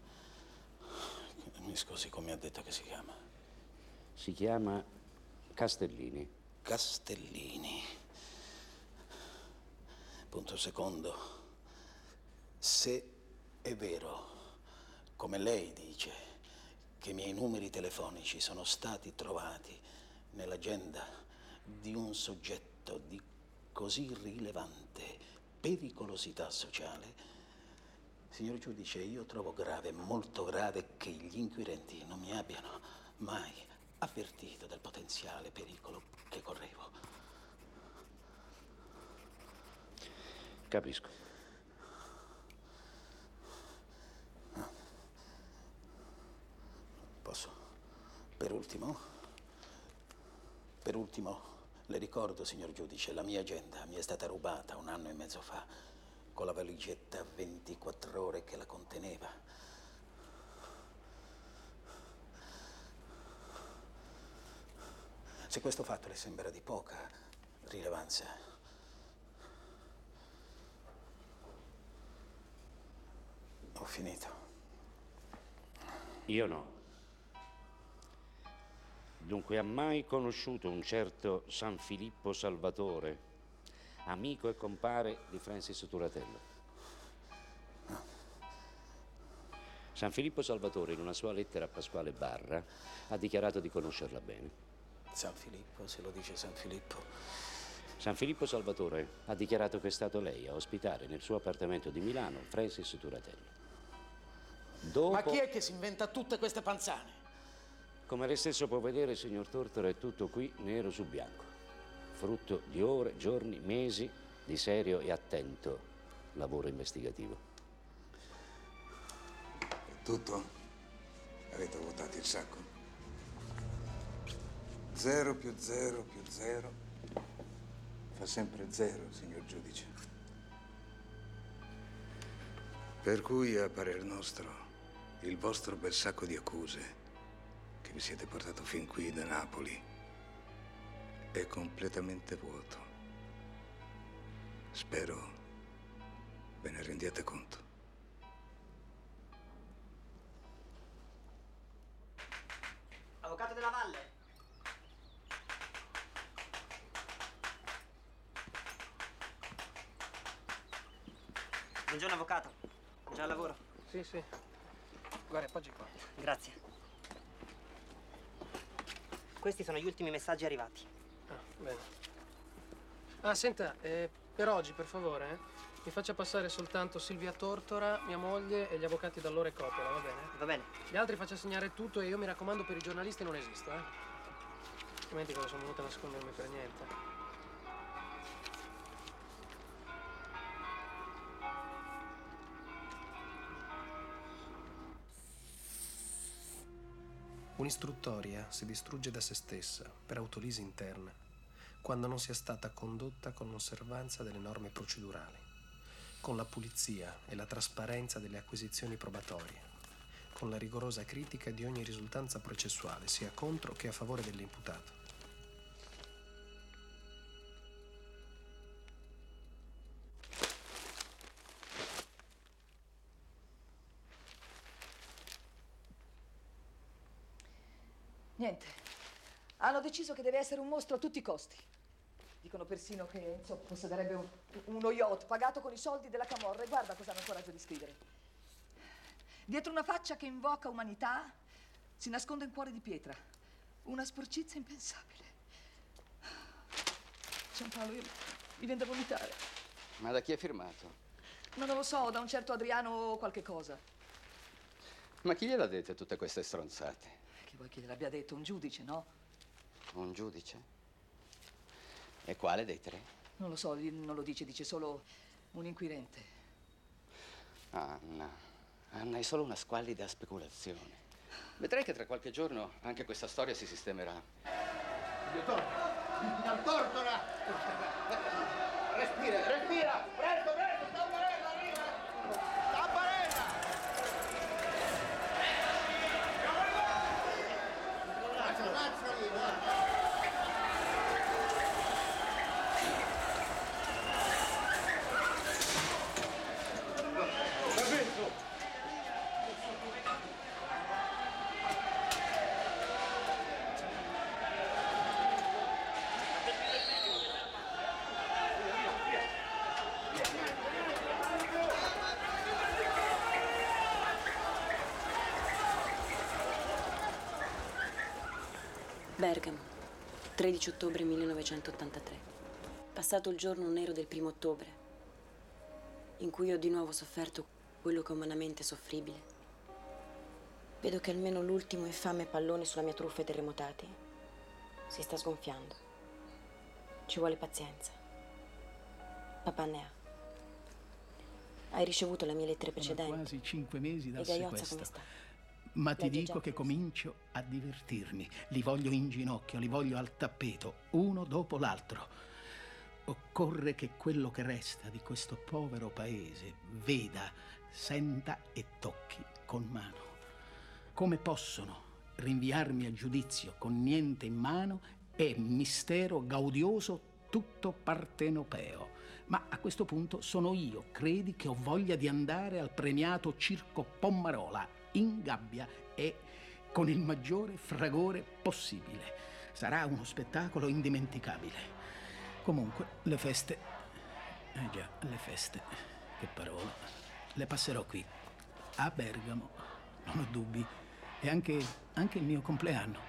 mi scusi, come ha detto che si chiama? Si chiama Castellini. Castellini. Punto secondo, se è vero, come lei dice, che i miei numeri telefonici sono stati trovati nell'agenda di un soggetto di così rilevante pericolosità sociale, signor giudice, io trovo grave, molto grave, che gli inquirenti non mi abbiano mai avvertito del potenziale pericolo che correvo. Capisco. Posso? Per ultimo, le ricordo, signor giudice, la mia agenda mi è stata rubata 1 anno e mezzo fa con la valigetta 24 ore che la conteneva. Se questo fatto le sembra di poca rilevanza, ho finito. Io no. Dunque, ha mai conosciuto un certo San Filippo Salvatore, amico e compare di Francis Turatello? San Filippo Salvatore, in una sua lettera a Pasquale Barra, ha dichiarato di conoscerla bene. San Filippo, se lo dice San Filippo. San Filippo Salvatore ha dichiarato che è stato lei a ospitare nel suo appartamento di Milano Francis Turatello. Dopo, Ma chi è che si inventa tutte queste panzane? come lei stesso può vedere, signor Tortora, è tutto qui nero su bianco. Frutto di ore, giorni, mesi di serio e attento lavoro investigativo. Tutto? Avete votato il sacco? 0 più 0 più 0 fa sempre 0, signor giudice. Per cui, a parer nostro, il vostro bel sacco di accuse che vi siete portato fin qui da Napoli è completamente vuoto. Spero ve ne rendiate conto. Avvocato della Valle. Buongiorno avvocato. Già al lavoro? Sì, sì. Guarda, appoggi qua. Grazie. Questi sono gli ultimi messaggi arrivati. Ah, bene. Ah, senta, per oggi, per favore, mi faccia passare soltanto Silvia Tortora, mia moglie e gli avvocati Dall'Ora e Coppola, va bene? Va bene. Gli altri faccia segnare tutto e io mi raccomando, per i giornalisti non esisto, eh? Altrimenti cosa sono venuta a nascondermi per niente. Un'istruttoria si distrugge da se stessa per autolisi interna quando non sia stata condotta con osservanza delle norme procedurali, con la pulizia e la trasparenza delle acquisizioni probatorie, con la rigorosa critica di ogni risultanza processuale, sia contro che a favore dell'imputato. Niente. Hanno deciso che deve essere un mostro a tutti i costi. Dicono persino che Enzo possederebbe uno yacht pagato con i soldi della camorra. E guarda cosa hanno il coraggio di scrivere. Dietro una faccia che invoca umanità si nasconde un cuore di pietra. Una sporcizia impensabile. Giampaolo, io mi viene da vomitare. Ma da chi è firmato? Ma non lo so, da un certo Adriano o qualche cosa. Ma chi gliel'ha dette tutte queste stronzate? Che vuoi che gliel'abbia detto? Un giudice, no? Un giudice? E quale dei tre? Non lo so, lui non lo dice, dice solo un inquirente. Anna, è solo una squallida speculazione. Vedrai che tra qualche giorno anche questa storia si sistemerà. Signor Tortora! Respira, presto, Tambarella, arriva! Tambarella! Bergamo, 13 ottobre 1983. Passato il giorno nero del 1° ottobre, in cui ho di nuovo sofferto quello che è umanamente soffribile, vedo che almeno l'ultimo infame pallone sulla mia truffa ai terremotati si sta sgonfiando. Ci vuole pazienza. Papà ne ha. Hai ricevuto le mie lettere precedenti? Sono quasi 5 mesi dal E Gaiozza sequestro. come sta? Ma ti Legge dico già che preso. comincio a divertirmi. Li voglio in ginocchio, li voglio al tappeto, uno dopo l'altro. Occorre che quello che resta di questo povero paese veda, senta e tocchi con mano. Come possono rinviarmi a giudizio con niente in mano è mistero gaudioso tutto partenopeo. Ma a questo punto sono io, credi, che ho voglia di andare al premiato Circo Pommarola, in gabbia e con il maggiore fragore possibile. Sarà uno spettacolo indimenticabile. Comunque, le feste... già, le feste, che parola. Le passerò qui, a Bergamo, non ho dubbi. E anche il mio compleanno.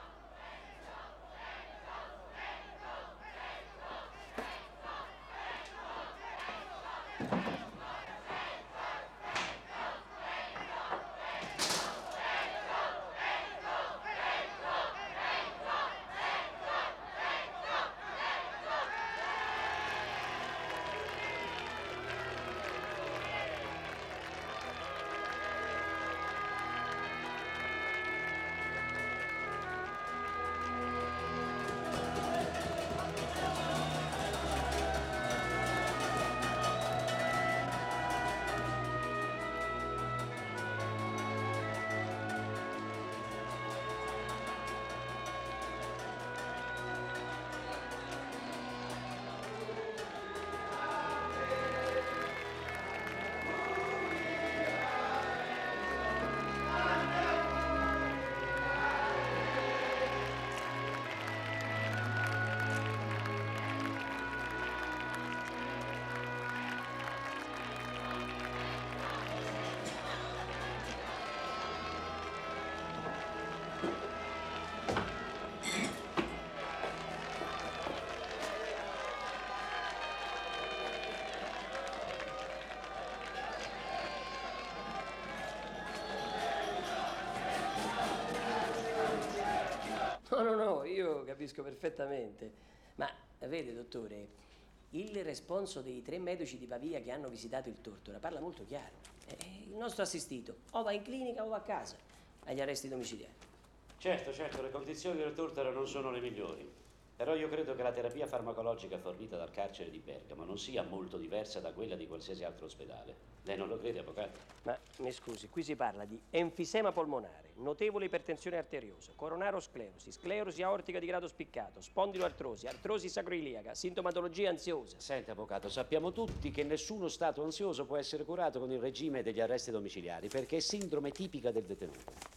No, io capisco perfettamente. Ma vede, dottore, il responso dei 3 medici di Pavia che hanno visitato il Tortora parla molto chiaro. Il nostro assistito o va in clinica o va a casa agli arresti domiciliari. Certo, le condizioni del Tortora non sono le migliori. Però io credo che la terapia farmacologica fornita dal carcere di Bergamo non sia molto diversa da quella di qualsiasi altro ospedale. Lei non lo crede, avvocato? Ma mi scusi, qui si parla di enfisema polmonare, notevole ipertensione arteriosa, coronarosclerosi, sclerosi aortica di grado spiccato, spondiloartrosi, artrosi sacroiliaca, sintomatologia ansiosa. Senti, avvocato, sappiamo tutti che nessuno stato ansioso può essere curato con il regime degli arresti domiciliari, perché è sindrome tipica del detenuto.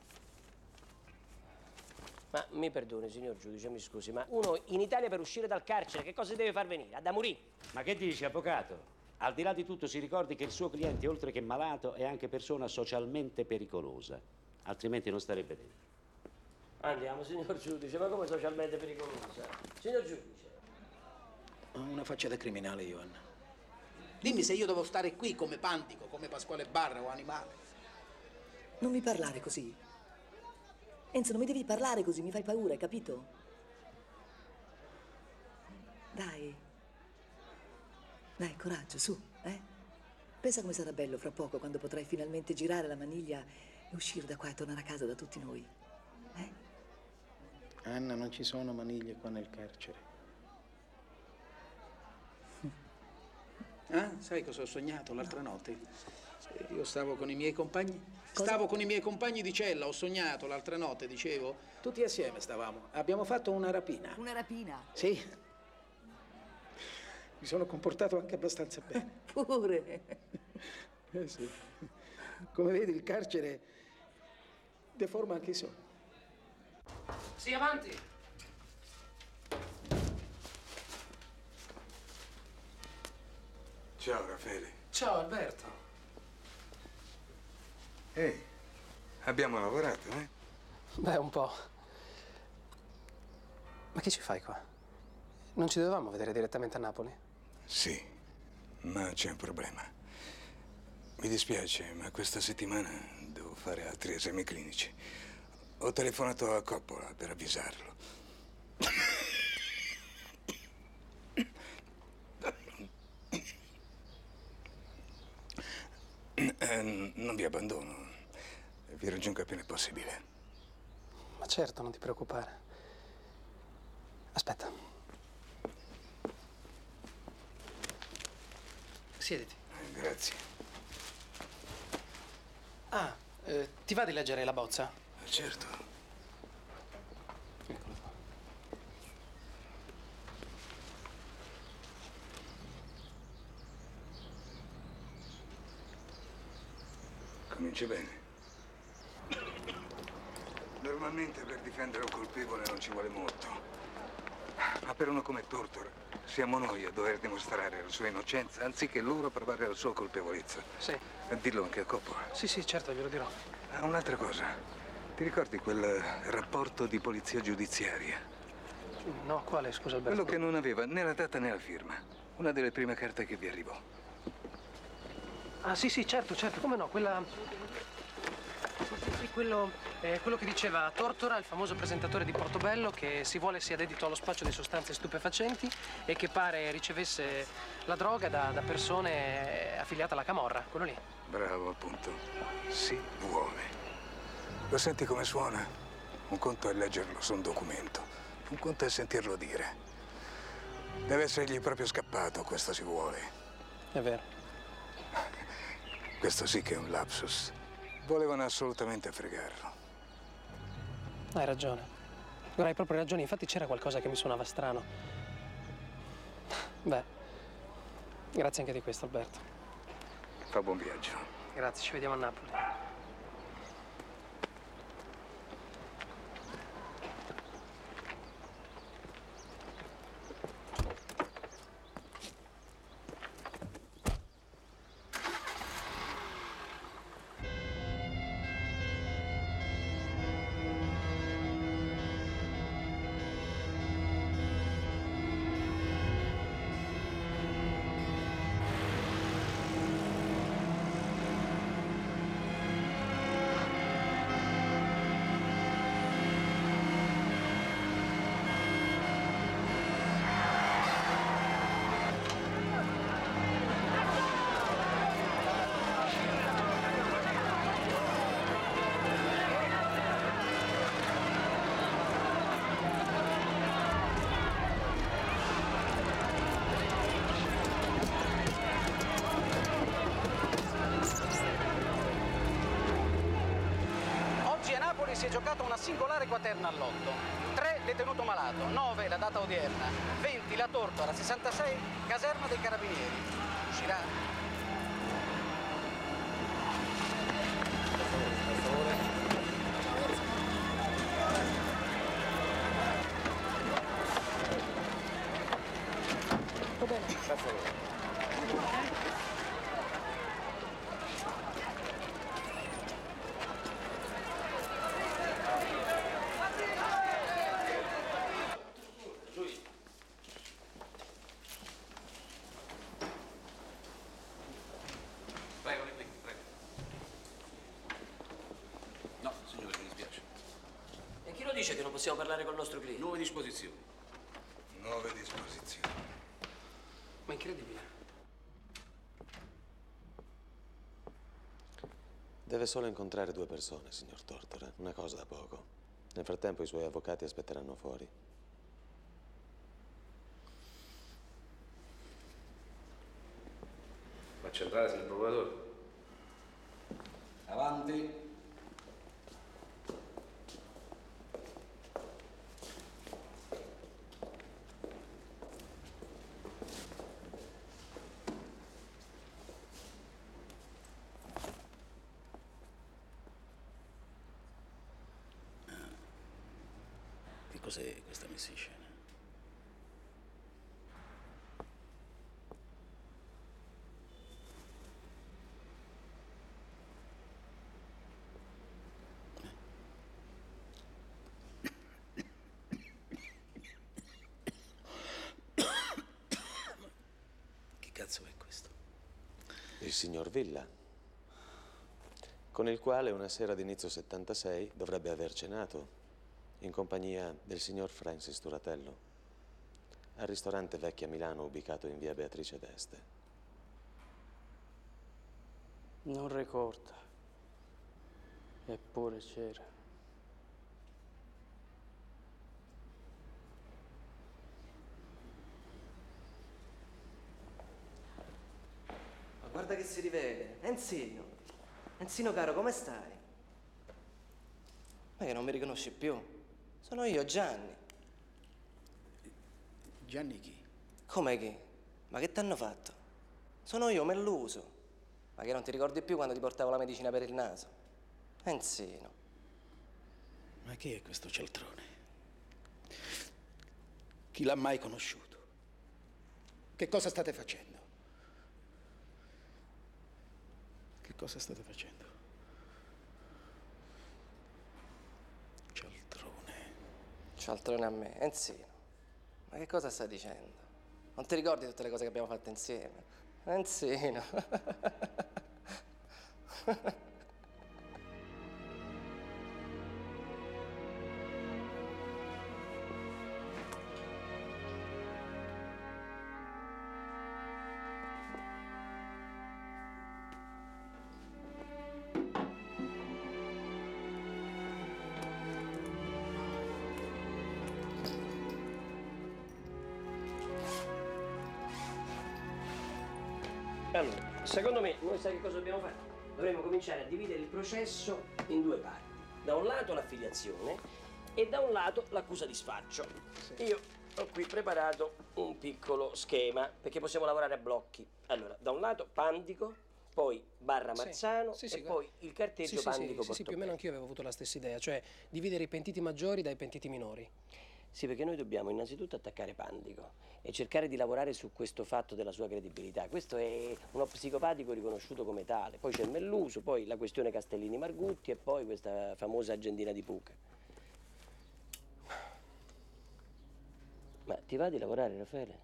Ma mi perdoni, signor giudice, mi scusi, ma uno in Italia per uscire dal carcere che cosa deve far venire? Da morire? Ma che dici, avvocato? Al di là di tutto si ricordi che il suo cliente, oltre che malato, è anche persona socialmente pericolosa, altrimenti non starebbe dentro. Andiamo, signor giudice, ma come socialmente pericolosa? Signor giudice. Ho una faccia da criminale io, Anna. Dimmi se io devo stare qui come Pantico, come Pasquale Barra o Animale. Non mi parlare così. Enzo, non mi devi parlare così, mi fai paura, hai capito? Dai, coraggio, su, eh? Pensa come sarà bello fra poco, quando potrai finalmente girare la maniglia e uscire da qua e tornare a casa da tutti noi, eh? Anna, non ci sono maniglie qua nel carcere. Sai cosa ho sognato l'altra notte? Io stavo con i miei compagni. Stavo con i miei compagni di cella, ho sognato l'altra notte, dicevo. Tutti assieme stavamo. Abbiamo fatto una rapina. Una rapina? Sì. Mi sono comportato anche abbastanza bene. Pure. Sì. Come vedi, il carcere deforma anche i sogni. Sì, avanti. Ciao, Raffaele. Ciao, Alberto. Ehi, abbiamo lavorato, eh? Beh, un po'. Ma che ci fai qua? Non ci dovevamo vedere direttamente a Napoli? Sì, ma c'è un problema. Mi dispiace, ma questa settimana devo fare altri esami clinici. Ho telefonato a Coppola per avvisarlo. Non vi abbandono. Vi raggiungo appena possibile. Ma certo, non ti preoccupare. Aspetta. Siediti. Grazie. Ti va di leggere la bozza? Certo. Eccolo qua. Comincia bene. Normalmente per difendere un colpevole non ci vuole molto. Ma per uno come Tortora siamo noi a dover dimostrare la sua innocenza anziché loro provare la sua colpevolezza. Sì. E dillo anche a Coppola. Sì, certo, glielo dirò. Un'altra cosa. Ti ricordi quel rapporto di polizia giudiziaria? No, quale, scusa Alberto? Quello che non aveva né la data né la firma. Una delle prime carte che vi arrivò. Ah, sì, certo, come no, quella... Sì, quello che diceva Tortora, il famoso presentatore di Portobello, che si vuole sia dedito allo spaccio di sostanze stupefacenti e che pare ricevesse la droga da persone affiliate alla camorra, quello lì. Bravo, appunto. Si vuole. Lo senti come suona? Un conto è leggerlo su un documento, un conto è sentirlo dire. Deve essergli proprio scappato, questo si vuole. È vero. Questo sì che è un lapsus. Volevano assolutamente fregarlo. Hai ragione. Ora hai proprio ragione, infatti c'era qualcosa che mi suonava strano. Beh, grazie anche di questo, Alberto. Fa buon viaggio. Grazie, ci vediamo a Napoli. Si è giocata una singolare quaterna all'otto. 3 detenuto malato, 9 la data odierna, 20 la Tortora, 66 caserma dei carabinieri. Uscirà? Per favore. Va bene. Per favore. Dice che non possiamo parlare col nostro cliente. Nuove disposizioni. Nuove disposizioni. Ma incredibile. Deve solo incontrare 2 persone, signor Tortora. Una cosa da poco. Nel frattempo i suoi avvocati aspetteranno fuori. Faccia entrare, signor procuratore. Avanti. Cos'è questa messa in scena? Che cazzo è questo? Il signor Villa, con il quale una sera d'inizio 76 dovrebbe aver cenato in compagnia del signor Francis Turatello al ristorante Vecchia Milano ubicato in via Beatrice d'Este. Non ricorda. Eppure c'era. Ma guarda che si rivede. Enzino. Enzino caro, come stai? Ma che non mi riconosci più? Sono io, Gianni. Gianni chi? Come che? Ma che t'hanno fatto? Sono io, Melluso. Ma che non ti ricordi più quando ti portavo la medicina per il naso? Enzino. Ma chi è questo cialtrone? Chi l'ha mai conosciuto? Che cosa state facendo? Che cosa state facendo? Cialtrone. Cialtrone a me, Enzino. Ma che cosa stai dicendo? Non ti ricordi tutte le cose che abbiamo fatto insieme? Enzino. Allora, secondo me, noi sai che cosa dobbiamo fare? Dovremmo cominciare a dividere il processo in due parti. Da un lato l'affiliazione e da un lato l'accusa di sfaccio. Io ho qui preparato un piccolo schema perché possiamo lavorare a blocchi. Allora, da un lato Pandico, poi Barra Marzano e poi il carteggio Pandico Sì, più o meno anch'io avevo avuto la stessa idea, cioè dividere i pentiti maggiori dai pentiti minori. Sì, perché noi dobbiamo innanzitutto attaccare Pandico e cercare di lavorare su questo fatto della sua credibilità. Questo è uno psicopatico riconosciuto come tale. Poi c'è il Melluso, poi la questione Castellini-Margutti e poi questa famosa agendina di Puca. Ma ti va di lavorare, Raffaele?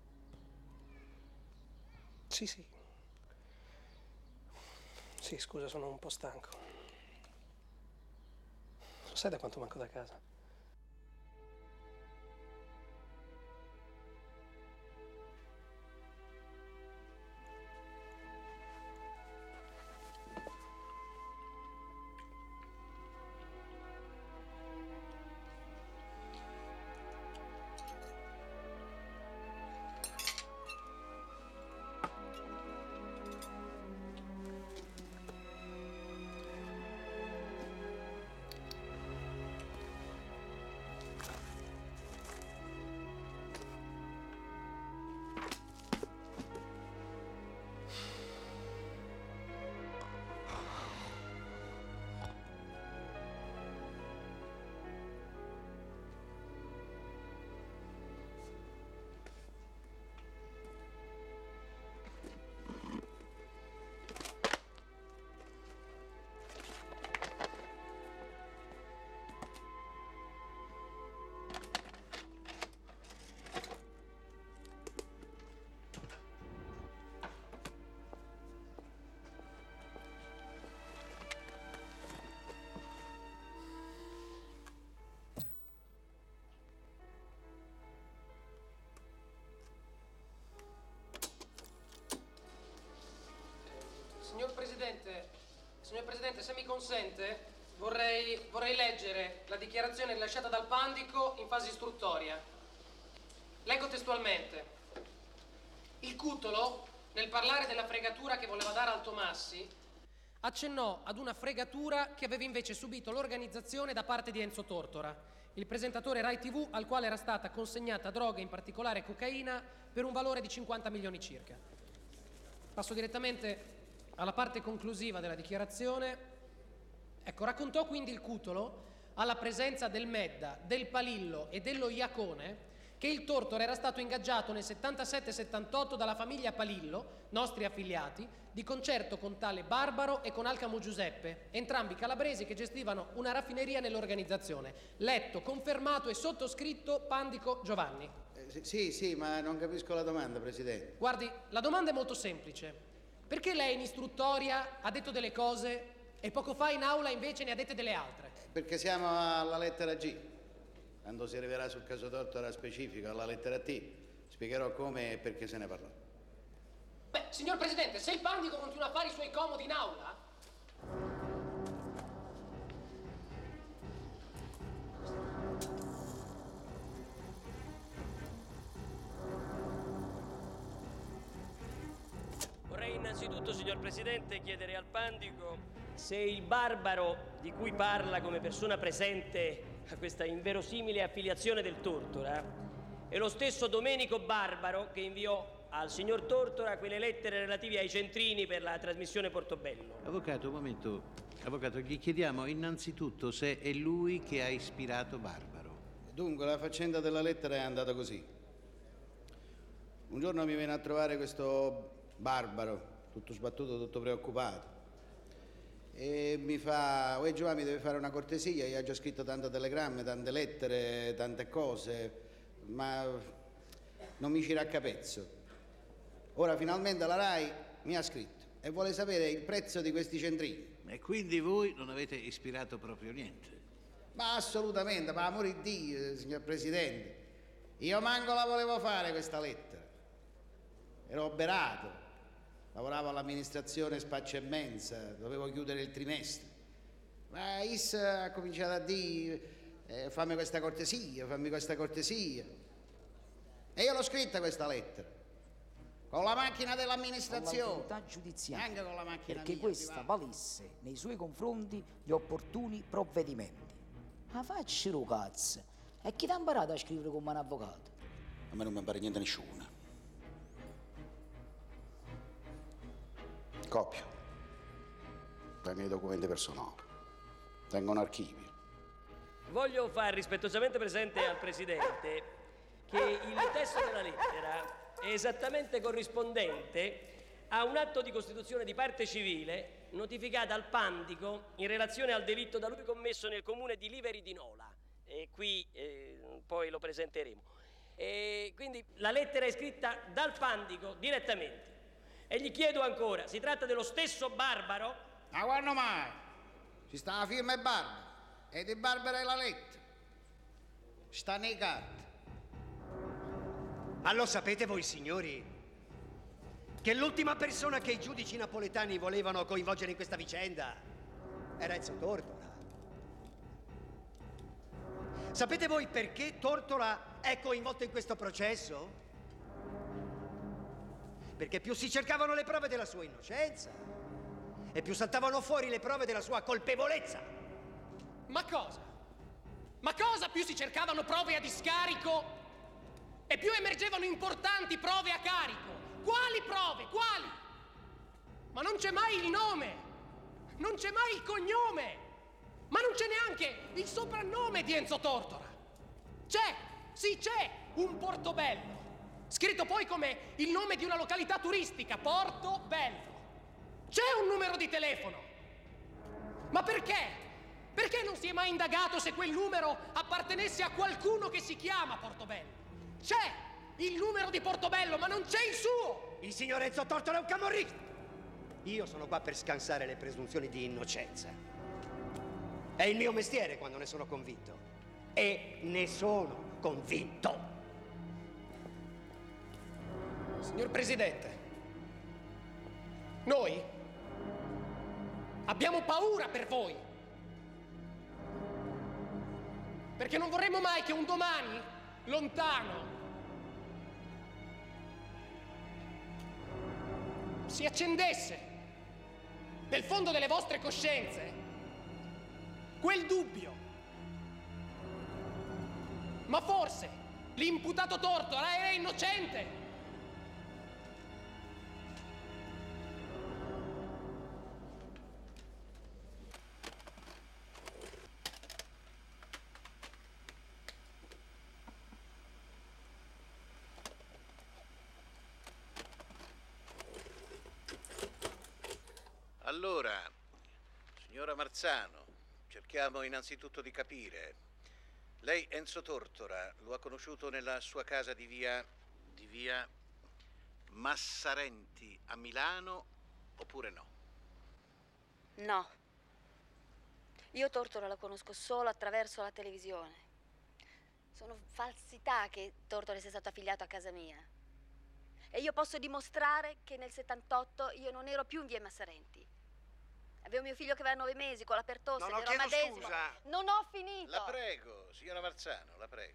Sì. Sì, scusa, sono un po' stanco. Non sai da quanto manco da casa? Signor Presidente, se mi consente, vorrei leggere la dichiarazione rilasciata dal Pandico in fase istruttoria. Leggo testualmente. Il Cutolo, nel parlare della fregatura che voleva dare al Tomassi, accennò ad una fregatura che aveva invece subito l'organizzazione da parte di Enzo Tortora, il presentatore Rai TV al quale era stata consegnata droga, in particolare cocaina, per un valore di 50 milioni circa. Passo direttamente alla parte conclusiva della dichiarazione. Ecco, raccontò quindi il Cutolo, alla presenza del Medda, del Palillo e dello Iacone, che il Tortora era stato ingaggiato nel 77-78 dalla famiglia Palillo, nostri affiliati, di concerto con tale Barbaro e con Alcamo Giuseppe, entrambi calabresi che gestivano una raffineria nell'organizzazione. Letto, confermato e sottoscritto Pandico Giovanni. Sì, ma non capisco la domanda, Presidente. Guardi, la domanda è molto semplice. Perché lei in istruttoria ha detto delle cose e poco fa in aula invece ne ha dette delle altre? Perché siamo alla lettera G. Quando si arriverà sul caso Tortora specifico, alla lettera T, spiegherò come e perché se ne parlò. Beh, signor Presidente, se il Pandico continua a fare i suoi comodi in aula... Vorrei innanzitutto, signor Presidente, chiedere al Pandico se il Barbaro di cui parla come persona presente a questa inverosimile affiliazione del Tortora è lo stesso Domenico Barbaro che inviò al signor Tortora quelle lettere relative ai centrini per la trasmissione Portobello. Avvocato, un momento. Avvocato, gli chiediamo innanzitutto se è lui che ha ispirato Barbaro. Dunque, la faccenda della lettera è andata così. Un giorno mi viene a trovare questo Barbaro, tutto sbattuto, tutto preoccupato. E mi fa: "Uè Giovanni, mi deve fare una cortesia, io ho già scritto tante telegramme, tante lettere, tante cose, ma non mi ci raccapezzo. Ora finalmente la RAI mi ha scritto e vuole sapere il prezzo di questi centrini." E quindi voi non avete ispirato proprio niente? Ma assolutamente, per amore di Dio, signor Presidente. Io manco la volevo fare questa lettera. Ero oberato, lavoravo all'amministrazione Spaccia e Mensa, dovevo chiudere il trimestre. Ma Issa ha cominciato a dire: fammi questa cortesia, fammi questa cortesia. E io l'ho scritta questa lettera, con la macchina dell'amministrazione. L'autorità giudiziaria, Anche con la macchina perché mia, questa valesse nei suoi confronti gli opportuni provvedimenti. Ma faccelo cazzo, e chi ti ha imparato a scrivere come un avvocato? A me non mi pare niente nessuno. Copio dai miei documenti personali. Tengo un archivio. Voglio far rispettosamente presente al Presidente che il testo della lettera è esattamente corrispondente a un atto di costituzione di parte civile notificata al Pandico in relazione al delitto da lui commesso nel comune di Liveri di Nola. E qui poi lo presenteremo. E quindi la lettera è scritta dal Pandico direttamente. E gli chiedo ancora, si tratta dello stesso Barbaro? Ma quando mai? Ci sta la firma e Barbara. E di Barbara è la lettera. Sta nei carte. Ma lo sapete voi, signori, che l'ultima persona che i giudici napoletani volevano coinvolgere in questa vicenda era Enzo Tortora? Sapete voi perché Tortora è coinvolto in questo processo? Perché più si cercavano le prove della sua innocenza e più saltavano fuori le prove della sua colpevolezza. Ma cosa? Ma cosa più si cercavano prove a discarico e più emergevano importanti prove a carico? Quali prove? Quali? Ma non c'è mai il nome, non c'è mai il cognome, ma non c'è neanche il soprannome di Enzo Tortora. C'è, sì c'è, un Portobello, scritto poi come il nome di una località turistica, Portobello. C'è un numero di telefono. Ma perché? Perché non si è mai indagato se quel numero appartenesse a qualcuno che si chiama Portobello? C'è il numero di Portobello, ma non c'è il suo! Il signor Enzo Tortora è un camorrista. Io sono qua per scansare le presunzioni di innocenza. È il mio mestiere quando ne sono convinto. E ne sono convinto. Signor Presidente, noi abbiamo paura per voi. Perché non vorremmo mai che un domani, lontano, si accendesse nel fondo delle vostre coscienze quel dubbio. Ma forse l'imputato Tortora era innocente. Allora, signora Marzano, cerchiamo innanzitutto di capire. Lei Enzo Tortora lo ha conosciuto nella sua casa di via Massarenti a Milano oppure no? No. Io Tortora la conosco solo attraverso la televisione. Sono falsità che Tortora sia stato affiliato a casa mia. E io posso dimostrare che nel 78 io non ero più in via Massarenti. Avevo mio figlio che aveva 9 mesi con la pertosse, No, ero a chiedo Madesimo. scusa. Non ho finito. La prego, signora Marzano, la prego.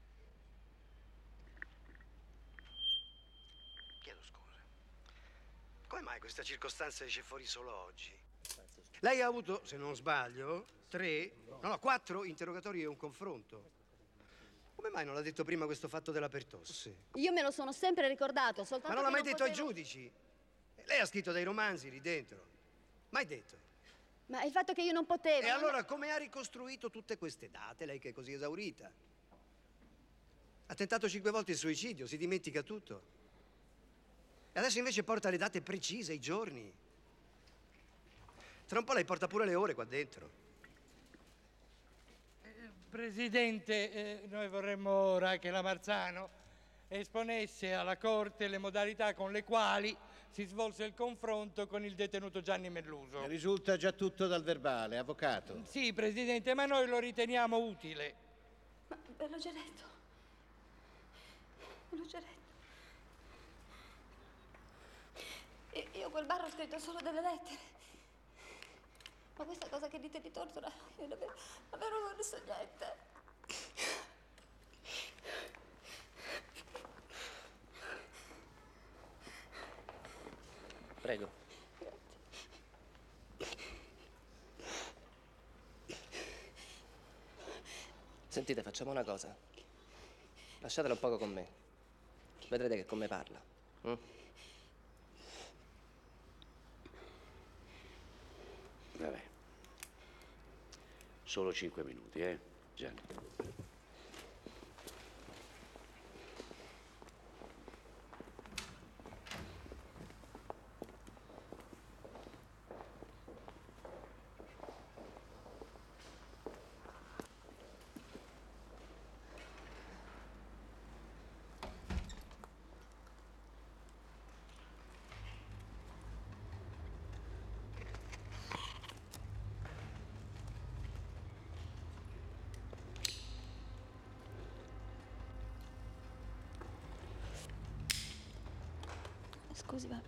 Chiedo scusa. Come mai questa circostanza esce fuori solo oggi? Lei ha avuto, se non sbaglio, 4 interrogatori e un confronto. Come mai non l'ha detto prima questo fatto della pertosse? Io me lo sono sempre ricordato, soltanto Ma non l'ha che mai detto ai potevo- giudici? Lei ha scritto dei romanzi lì dentro. Mai detto. Ma il fatto che io non potevo... E allora come ha ricostruito tutte queste date, lei che è così esaurita? Ha tentato 5 volte il suicidio, si dimentica tutto. E adesso invece porta le date precise, i giorni. Tra un po' lei porta pure le ore qua dentro. Presidente, noi vorremmo ora che la Marzano esponesse alla Corte le modalità con le quali si svolse il confronto con il detenuto Gianni Melluso. Risulta già tutto dal verbale, avvocato. Sì, Presidente, ma noi lo riteniamo utile. Ma ve l'ho già detto. Ve l'ho già detto. Io a quel bar ho scritto solo delle lettere. Ma questa cosa che dite di Tortora, io davvero non ne so niente. Prego. Sentite, facciamo una cosa. Lasciatela un poco con me. Vedrete che con me parla. Vabbè. Solo 5 minuti, Gianni. Scusi, ma...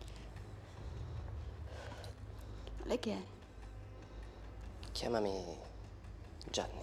Lei chi è? Chiamami Gianni.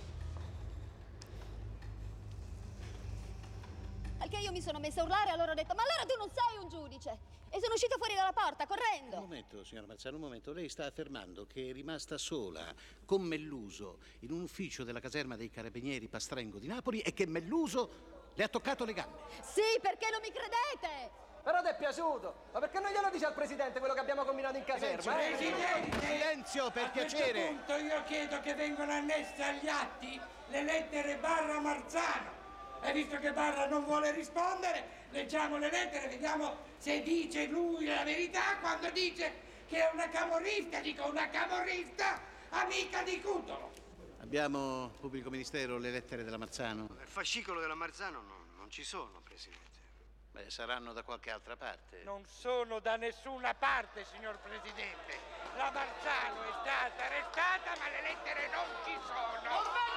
Al che io mi sono messa a urlare e allora ho detto: ma allora tu non sei un giudice! E sono uscita fuori dalla porta, correndo! Un momento, signora Marzano, un momento. Lei sta affermando che è rimasta sola con Melluso in un ufficio della caserma dei Carabinieri Pastrengo di Napoli e che Melluso le ha toccato le gambe. Sì, perché non mi credete! Però ti è piaciuto? Ma perché non glielo dice al Presidente quello che abbiamo combinato in caserma? Presidente! Silenzio, per a piacere! questo punto io chiedo che vengano annesse agli atti le lettere Barra Marzano. E visto che Barra non vuole rispondere, leggiamo le lettere e vediamo se dice lui la verità quando dice che è una camorrista, dico una camorrista amica di Cutolo. Abbiamo, pubblico ministero, le lettere della Marzano? Il fascicolo della Marzano non ci sono, Presidente. Beh, saranno da qualche altra parte. Non sono da nessuna parte, signor Presidente. La Marzano è stata arrestata, ma le lettere non ci sono.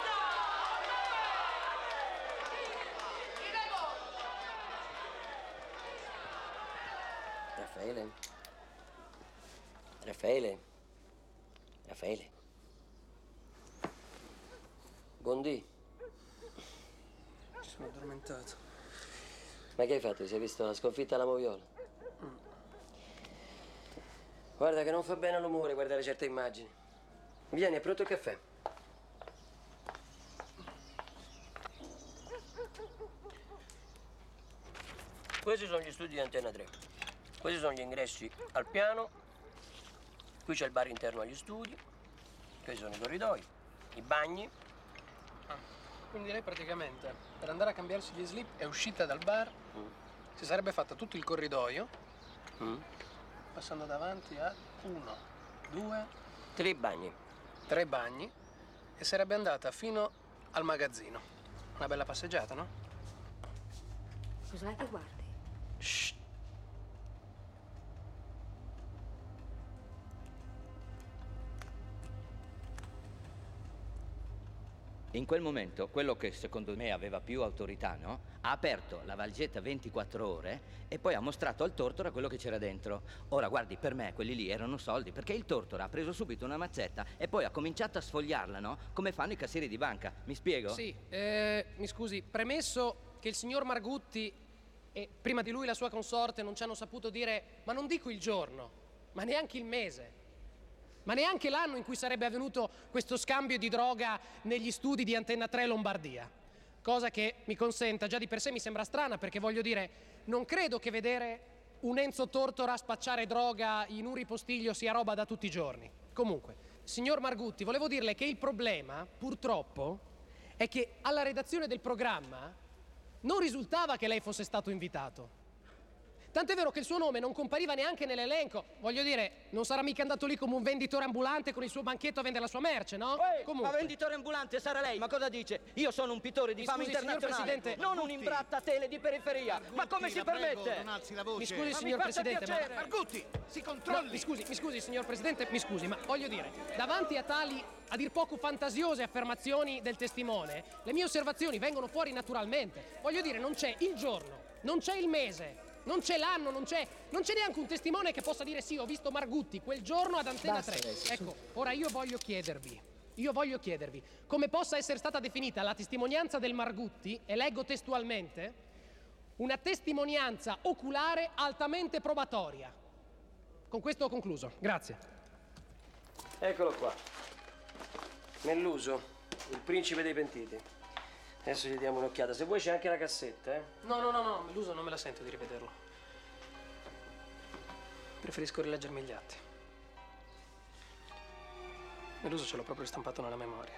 Raffaele? Raffaele? Raffaele? Buondì. Sono addormentato. Ma che hai fatto? Ti sei visto la sconfitta alla moviola? Guarda che non fa bene all'umore guardare certe immagini. Vieni, è pronto il caffè. Questi sono gli studi di Antenna 3. Questi sono gli ingressi al piano. Qui c'è il bar interno agli studi. Questi sono i corridoi, i bagni. Quindi lei praticamente, per andare a cambiarsi gli slip, è uscita dal bar, si sarebbe fatta tutto il corridoio, passando davanti a 1, 2... 3 bagni. 3 bagni, e sarebbe andata fino al magazzino. Una bella passeggiata, no? Cos'è che guardi? Shh. In quel momento, quello che secondo me aveva più autorità, no? Ha aperto la valigetta 24 ore e poi ha mostrato al Tortora quello che c'era dentro. Ora, guardi, per me quelli lì erano soldi, perché il Tortora ha preso subito una mazzetta e poi ha cominciato a sfogliarla, no? Come fanno i cassieri di banca. Mi spiego? Sì, mi scusi, premesso che il signor Margutti e prima di lui la sua consorte non ci hanno saputo dire, ma non dico il giorno, ma neanche il mese, ma neanche l'anno in cui sarebbe avvenuto questo scambio di droga negli studi di Antenna 3 Lombardia. cosa che mi consenta, già di per sé mi sembra strana, perché voglio dire, non credo che vedere un Enzo Tortora spacciare droga in un ripostiglio sia roba da tutti i giorni. Comunque, signor Margutti, volevo dirle che il problema, purtroppo, è che alla redazione del programma non risultava che lei fosse stato invitato. Tant'è vero che il suo nome non compariva neanche nell'elenco. Voglio dire, non sarà mica andato lì come un venditore ambulante con il suo banchetto a vendere la sua merce, no? Ma venditore ambulante sarà lei, ma cosa dice? Io sono un pittore di fama internazionale, signor Presidente, non un imbratta-tele di periferia. Ma come si permette? Non alzi la voce. Mi scusi, signor Presidente, ma... Margutti, si controlli. No, mi scusi, signor Presidente, mi scusi, ma voglio dire, davanti a tali, a dir poco fantasiose affermazioni del testimone, le mie osservazioni vengono fuori naturalmente. Voglio dire, non c'è il giorno, non c'è il mese, non c'è l'anno, non c'è neanche un testimone che possa dire sì, ho visto Margutti quel giorno ad Antena 3. Ecco, ora io voglio chiedervi come possa essere stata definita la testimonianza del Margutti, e leggo testualmente, una testimonianza oculare altamente probatoria. Con questo ho concluso. Grazie. Eccolo qua. Melluso, il principe dei pentiti. Adesso gli diamo un'occhiata. Se vuoi c'è anche la cassetta, eh? No, Meluso non me la sento di rivederlo. Preferisco rileggermi gli atti. Meluso ce l'ho proprio stampato nella memoria.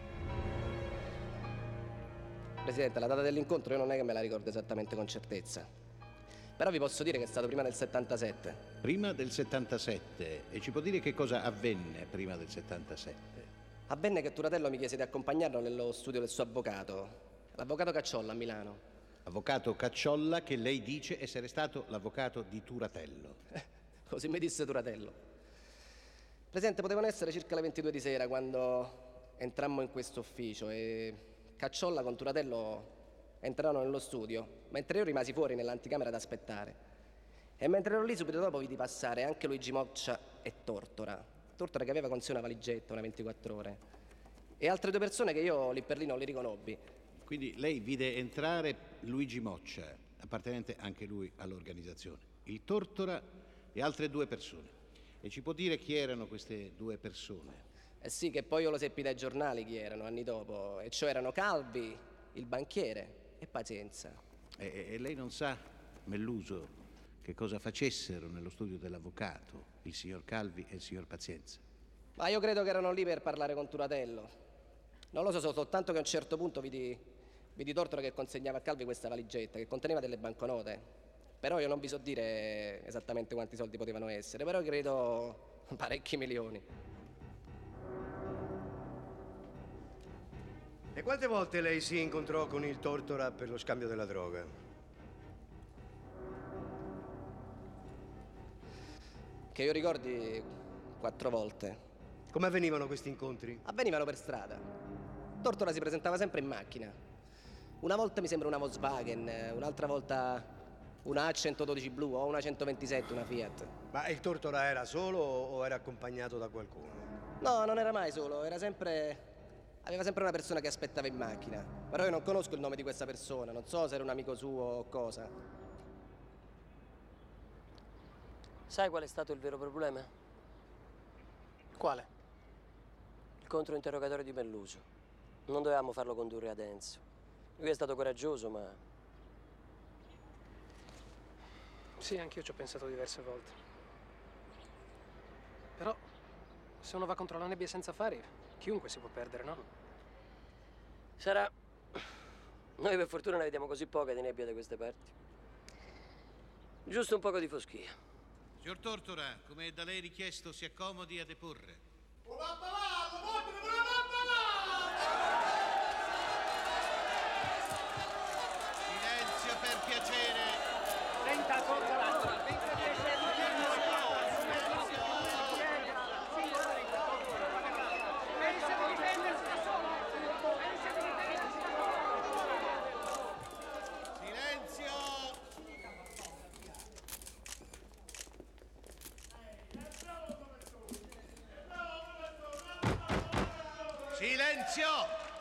Presidente, la data dell'incontro io non è che me la ricordo esattamente con certezza. Però vi posso dire che è stato prima del 77. Prima del 77. E ci può dire che cosa avvenne prima del 77? Avvenne che Turatello mi chiese di accompagnarlo nello studio del suo avvocato, l'avvocato Cacciolla a Milano. Avvocato Cacciolla, che lei dice essere stato l'avvocato di Turatello. Così mi disse Turatello. Presidente, potevano essere circa le 22 di sera quando entrammo in questo ufficio e Cacciolla con Turatello entrarono nello studio, mentre io rimasi fuori nell'anticamera ad aspettare. E mentre ero lì, subito dopo vidi passare anche Luigi Moccia e Tortora che aveva con sé una valigetta, una 24 ore, e altre due persone che io lì per lì non li riconobbi. Quindi lei vide entrare Luigi Moccia, appartenente anche lui all'organizzazione, il Tortora e altre due persone. E ci può dire chi erano queste due persone? Eh sì, che poi io lo seppi dai giornali chi erano anni dopo, e cioè erano Calvi, il banchiere e Pazienza. E lei non sa, Melluso, che cosa facessero nello studio dell'avvocato il signor Calvi e il signor Pazienza? Ma io credo che erano lì per parlare con Turatello. Non lo so, soltanto che a un certo punto vidi Tortora che consegnava a Calvi questa valigetta che conteneva delle banconote. Però io non vi so dire esattamente quanti soldi potevano essere, però credo parecchi milioni. E quante volte lei si incontrò con il Tortora per lo scambio della droga? Che io ricordi 4 volte. Come avvenivano questi incontri? Avvenivano per strada. Tortora si presentava sempre in macchina. Una volta mi sembra una Volkswagen, un'altra volta una A112 blu o una 127, una Fiat. Ma il Tortora era solo o era accompagnato da qualcuno? No, non era mai solo, aveva sempre una persona che aspettava in macchina. Però io non conosco il nome di questa persona, non so se era un amico suo o cosa. Sai qual è stato il vero problema? Quale? Il controinterrogatorio di Melluso. Non dovevamo farlo condurre ad Enzo. Lui è stato coraggioso, ma... Sì, anch'io ci ho pensato diverse volte. Però, se uno va contro la nebbia senza fari, chiunque si può perdere, no? Sarà... Noi per fortuna ne vediamo così poca di nebbia da queste parti. Giusto un poco di foschia. Signor Tortora, come da lei richiesto, si accomodi a deporre. Silenzio per piacere. Senta, Tortora. Silenzio!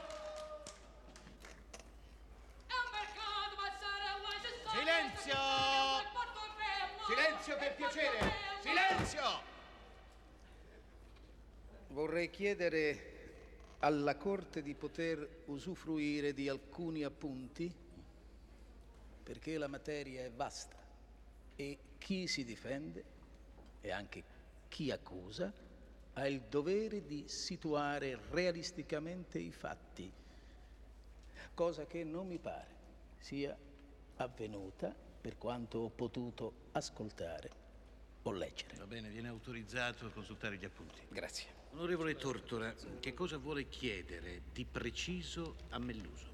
Silenzio! Silenzio per piacere! Silenzio! Vorrei chiedere alla Corte di poter usufruire di alcuni appunti, perché la materia è vasta e chi si difende e anche chi accusa ha il dovere di situare realisticamente i fatti, cosa che non mi pare sia avvenuta per quanto ho potuto ascoltare o leggere. Va bene, viene autorizzato a consultare gli appunti. Grazie. Onorevole Tortora, che cosa vuole chiedere di preciso a Melluso?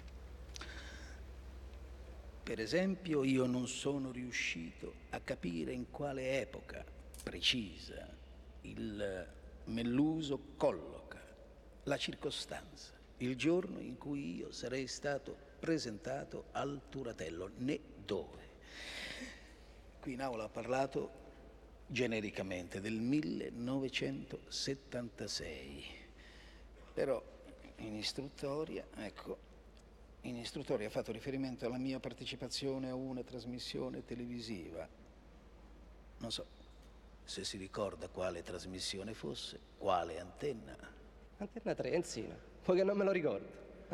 Per esempio, io non sono riuscito a capire in quale epoca precisa il Melluso colloca la circostanza, il giorno in cui io sarei stato presentato al Turatello, né dove. Qui in aula ha parlato genericamente del 1976, però in istruttoria, ecco, in istruttoria ha fatto riferimento alla mia partecipazione a una trasmissione televisiva. Non so se si ricorda quale trasmissione fosse, quale antenna. Antenna 3, Enzina. Poi che non me lo ricordo.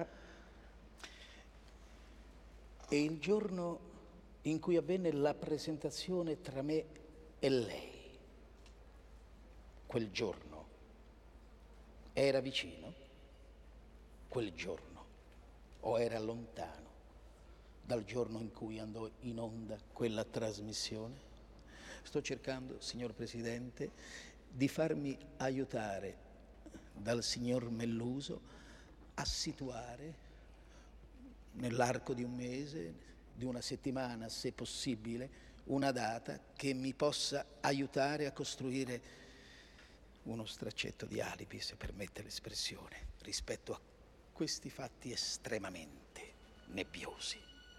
E il giorno in cui avvenne la presentazione tra me e lei, quel giorno era vicino? Quel giorno? O era lontano dal giorno in cui andò in onda quella trasmissione? Sto cercando, signor Presidente, di farmi aiutare dal signor Melluso a situare nell'arco di un mese, di una settimana, se possibile, una data che mi possa aiutare a costruire uno straccetto di alibi, se permette l'espressione, rispetto a questi fatti estremamente nebbiosi.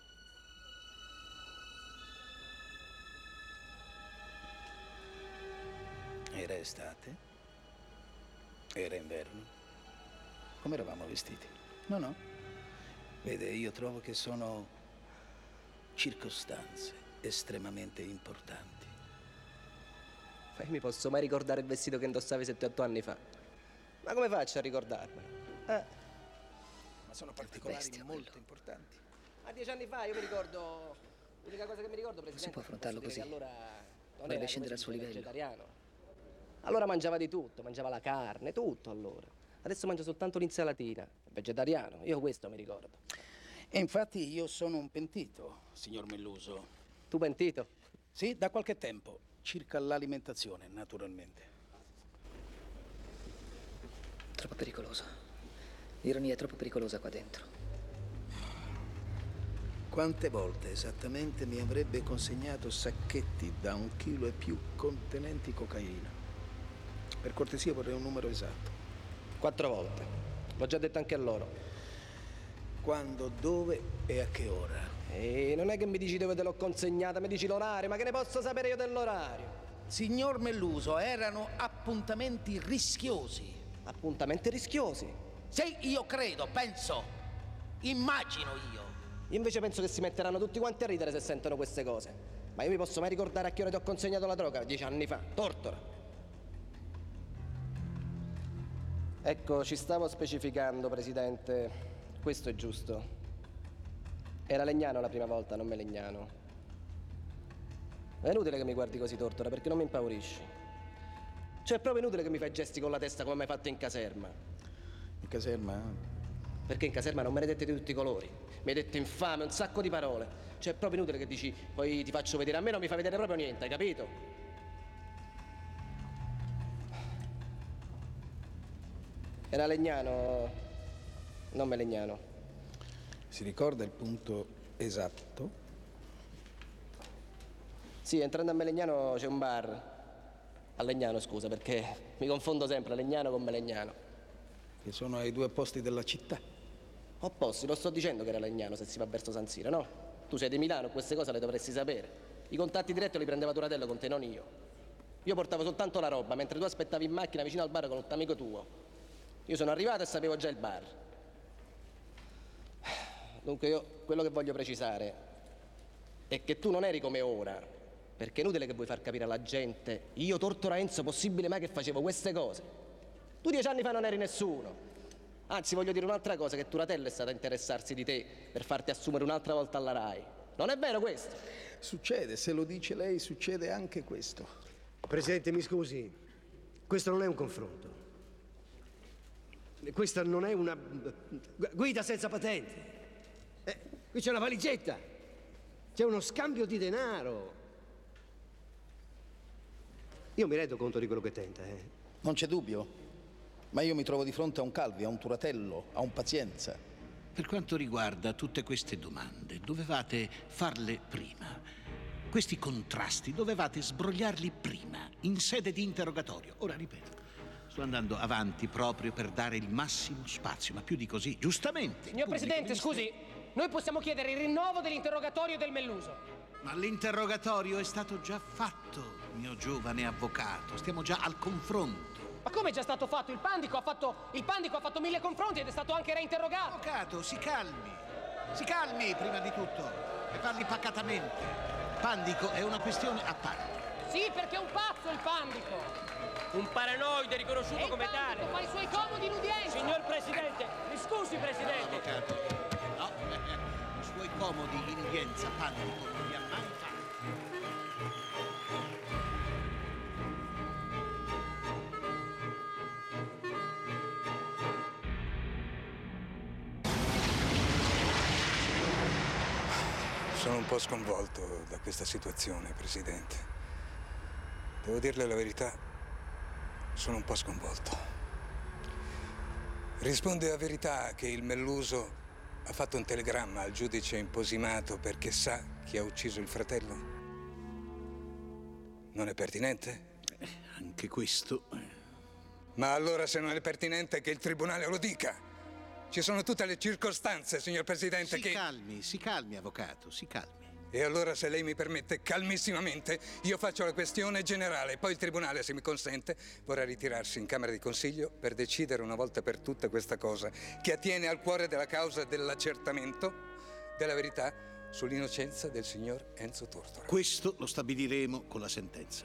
Era estate? Era inverno? Come eravamo vestiti? No. Vede, io trovo che sono circostanze estremamente importanti. Io mi posso mai ricordare il vestito che indossavi 7-8 anni fa? Ma come faccio a ricordarmelo? Ma sono particolari molto importanti. Ma 10 anni fa io mi ricordo. L'unica cosa che mi ricordo, Presidente, si può affrontarlo posso dire così. che allora non Vorrebbe era scendere al suo livello. vegetariano. Allora mangiava di tutto, mangiava la carne, tutto allora. Adesso mangia soltanto l'insalatina, è vegetariano, io questo mi ricordo. E infatti io sono un pentito, signor Melluso. Tu pentito? Sì, da qualche tempo, circa l'alimentazione, naturalmente. Troppo pericoloso. L'ironia è troppo pericolosa qua dentro. Quante volte esattamente mi avrebbe consegnato sacchetti da 1 chilo e più contenenti cocaina? Per cortesia vorrei un numero esatto. 4 volte. L'ho già detto anche a loro. Quando, dove e a che ora? E non è che mi dici dove te l'ho consegnata, mi dici l'orario, ma che ne posso sapere io dell'orario? Signor Melluso, erano appuntamenti rischiosi. Appuntamenti rischiosi? Sì, io credo, penso, immagino io. Io invece penso che si metteranno tutti quanti a ridere se sentono queste cose. Ma io mi posso mai ricordare a che ora ti ho consegnato la droga? 10 anni fa. Tortora. Ecco, ci stavo specificando, Presidente. Questo è giusto. Era Legnano la prima volta, non Melegnano. È inutile che mi guardi così, Tortora, perché non mi impaurisci. Cioè, è proprio inutile che mi fai gesti con la testa come mi hai fatto in caserma. In caserma? Perché in caserma non me ne hai dette di tutti i colori. Mi hai detto infame, un sacco di parole. Cioè, è proprio inutile che dici, poi ti faccio vedere. A me non mi fa vedere proprio niente, hai capito? Era Legnano, non Melegnano. Si ricorda il punto esatto? Sì, entrando a Melegnano c'è un bar. A Legnano, scusa, perché mi confondo sempre Legnano con Melegnano. Che sono ai 2 opposti della città. Opposti, lo sto dicendo che era Legnano se si va verso San Siro, no? Tu sei di Milano, queste cose le dovresti sapere. I contatti diretti li prendeva Turatello con te, non io. Io portavo soltanto la roba, mentre tu aspettavi in macchina vicino al bar con un amico tuo. Io sono arrivato e sapevo già il bar. Dunque io quello che voglio precisare è che tu non eri come ora, perché è inutile che vuoi far capire alla gente, io Tortora Enzo, possibile mai che facevo queste cose? Tu 10 anni fa non eri nessuno. Anzi, voglio dire un'altra cosa, che Turatello è stato a interessarsi di te per farti assumere un'altra volta alla RAI. Non è vero questo? Succede, se lo dice lei, succede anche questo. Presidente, mi scusi, questo non è un confronto. Questa non è una guida senza patente. Qui c'è una valigetta, c'è uno scambio di denaro. Io mi rendo conto di quello che tenta, Non c'è dubbio, ma io mi trovo di fronte a un Calvi, a un Turatello, a un Pazienza. Per quanto riguarda tutte queste domande, dovevate farle prima. Questi contrasti dovevate sbrogliarli prima, in sede di interrogatorio. Ora, ripeto, sto andando avanti proprio per dare il massimo spazio, ma più di così, giustamente. Signor Presidente, scusi, noi possiamo chiedere il rinnovo dell'interrogatorio del Melluso. Ma l'interrogatorio è stato già fatto, mio giovane avvocato. Stiamo già al confronto. Ma come è già stato fatto? Il Pandico ha fatto 1000 confronti ed è stato anche reinterrogato. Avvocato, si calmi. Si calmi prima di tutto e parli pacatamente. Pandico è una questione a parte. Sì, perché è un pazzo il Pandico. Un paranoide riconosciuto come tale. Fa i suoi comodi in udienza. Signor Presidente, mi scusi, Presidente. Avvocato, no, i suoi comodi in udienza, Pandico non li ha mai fatti. Sono un po' sconvolto da questa situazione, Presidente. Devo dirle la verità, sono un po' sconvolto. Risponde a verità che il Melluso ha fatto un telegramma al giudice imposimato perché sa chi ha ucciso il fratello? Non è pertinente? Anche questo. Ma allora, se non è pertinente, che il tribunale lo dica. Ci sono tutte le circostanze, signor Presidente, Si calmi, avvocato, si calmi. E allora, se lei mi permette, calmissimamente, io faccio la questione generale. Poi il tribunale, se mi consente, vorrà ritirarsi in Camera di Consiglio per decidere una volta per tutte questa cosa, che attiene al cuore della causa dell'accertamento della verità sull'innocenza del signor Enzo Tortora. Questo lo stabiliremo con la sentenza.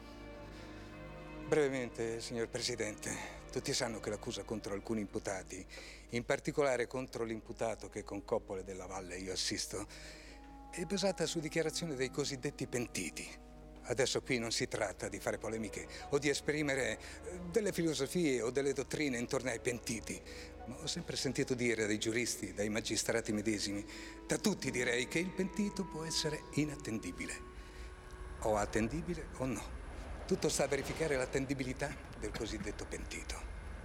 Brevemente, signor Presidente, tutti sanno che l'accusa contro alcuni imputati, in particolare contro l'imputato che con Coppole della Valle io assisto, è basata su dichiarazioni dei cosiddetti pentiti. Adesso qui non si tratta di fare polemiche o di esprimere delle filosofie o delle dottrine intorno ai pentiti, ma ho sempre sentito dire dai giuristi, dai magistrati medesimi, da tutti direi, che il pentito può essere inattendibile, o attendibile o no. Tutto sta a verificare l'attendibilità del cosiddetto pentito.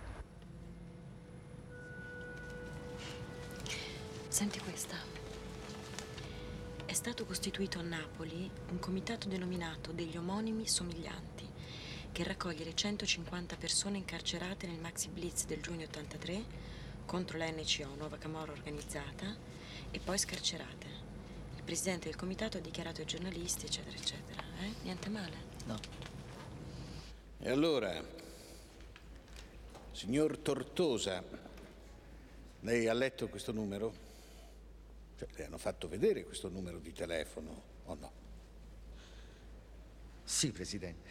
Senti questa. È stato costituito a Napoli un comitato denominato degli omonimi somiglianti, che raccoglie le 150 persone incarcerate nel Maxi Blitz del giugno 83 contro la NCO, nuova camorra organizzata, e poi scarcerate. Il presidente del comitato ha dichiarato ai giornalisti, eccetera, eccetera. Niente male? No. E allora, signor Tortosa, lei ha letto questo numero? Cioè, le hanno fatto vedere questo numero di telefono o no? Sì, Presidente.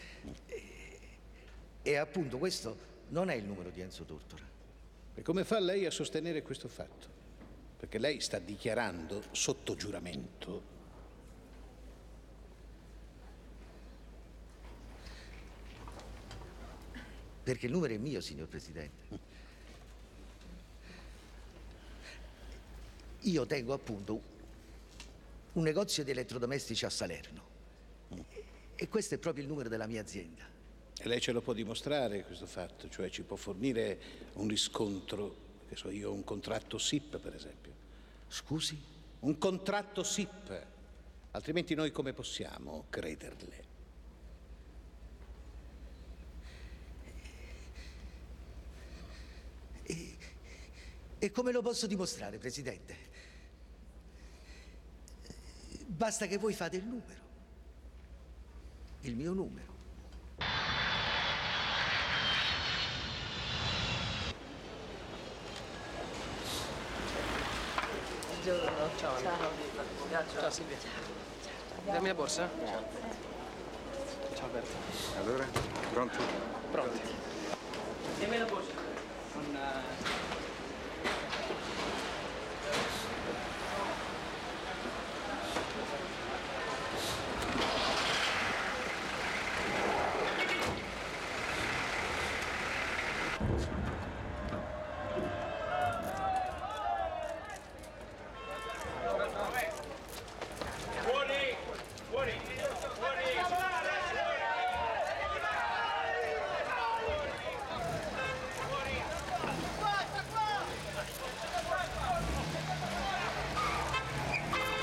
E appunto questo non è il numero di Enzo Tortora. E come fa lei a sostenere questo fatto? Perché lei sta dichiarando sotto giuramento. Perché il numero è mio, signor Presidente. Io tengo appunto un negozio di elettrodomestici a Salerno. E questo è proprio il numero della mia azienda. E lei ce lo può dimostrare questo fatto? Cioè ci può fornire un riscontro, che so io, un contratto SIP per esempio? Scusi? Un contratto SIP, altrimenti noi come possiamo crederle? E come lo posso dimostrare, Presidente? Basta che voi fate il numero. Il mio numero. Buongiorno. Ciao. Ciao Silvia. Dammi la borsa. Ciao Alberto. Allora, pronto? Pronti. Dammi la borsa.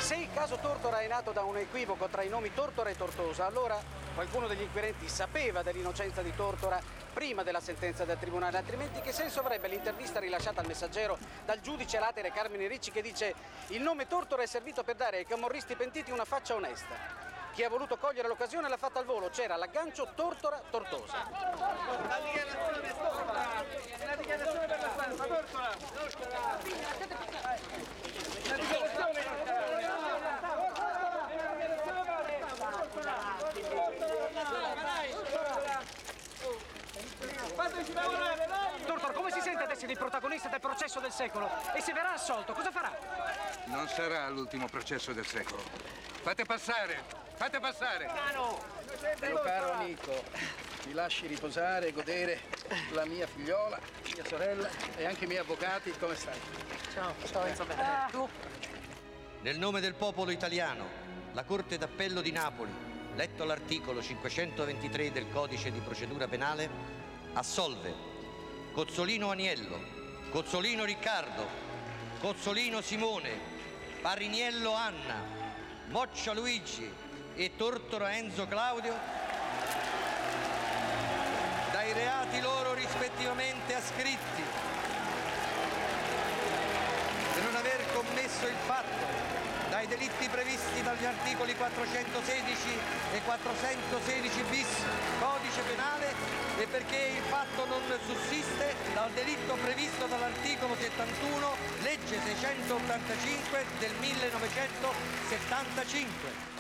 Se il caso Tortora è nato da un equivoco tra i nomi Tortora e Tortosa, allora qualcuno degli inquirenti sapeva dell'innocenza di Tortora prima della sentenza del tribunale, altrimenti che senso avrebbe l'intervista rilasciata al Messaggero dal giudice latere Carmine Ricci che dice: il nome Tortora è servito per dare ai camorristi pentiti una faccia onesta. Chi ha voluto cogliere l'occasione l'ha fatta al volo, c'era l'aggancio Tortora-Tortosa. La dichiarazione per la stampa, Tortora! La dichiarazione! Fateci lavorare, dai! Tortora, come si sente ad essere il protagonista del processo del secolo? E se verrà assolto, cosa farà? Non sarà l'ultimo processo del secolo. Fate passare! Fate passare! Mio caro amico, mi lasci riposare e godere la mia figliola, mia sorella e anche i miei avvocati. Come stai? Ciao, sto bene. Tu? Nel nome del popolo italiano, la Corte d'Appello di Napoli, letto l'articolo 523 del Codice di Procedura Penale, assolve Cozzolino Aniello, Cozzolino Riccardo, Cozzolino Simone, Pariniello Anna, Moccia Luigi e Tortora Enzo Claudio dai reati loro rispettivamente ascritti per non aver commesso il fatto dai delitti previsti dagli articoli 416 e 416 bis Codice Penale e perché il fatto non sussiste dal delitto previsto dall'articolo 71 legge 685 del 1975.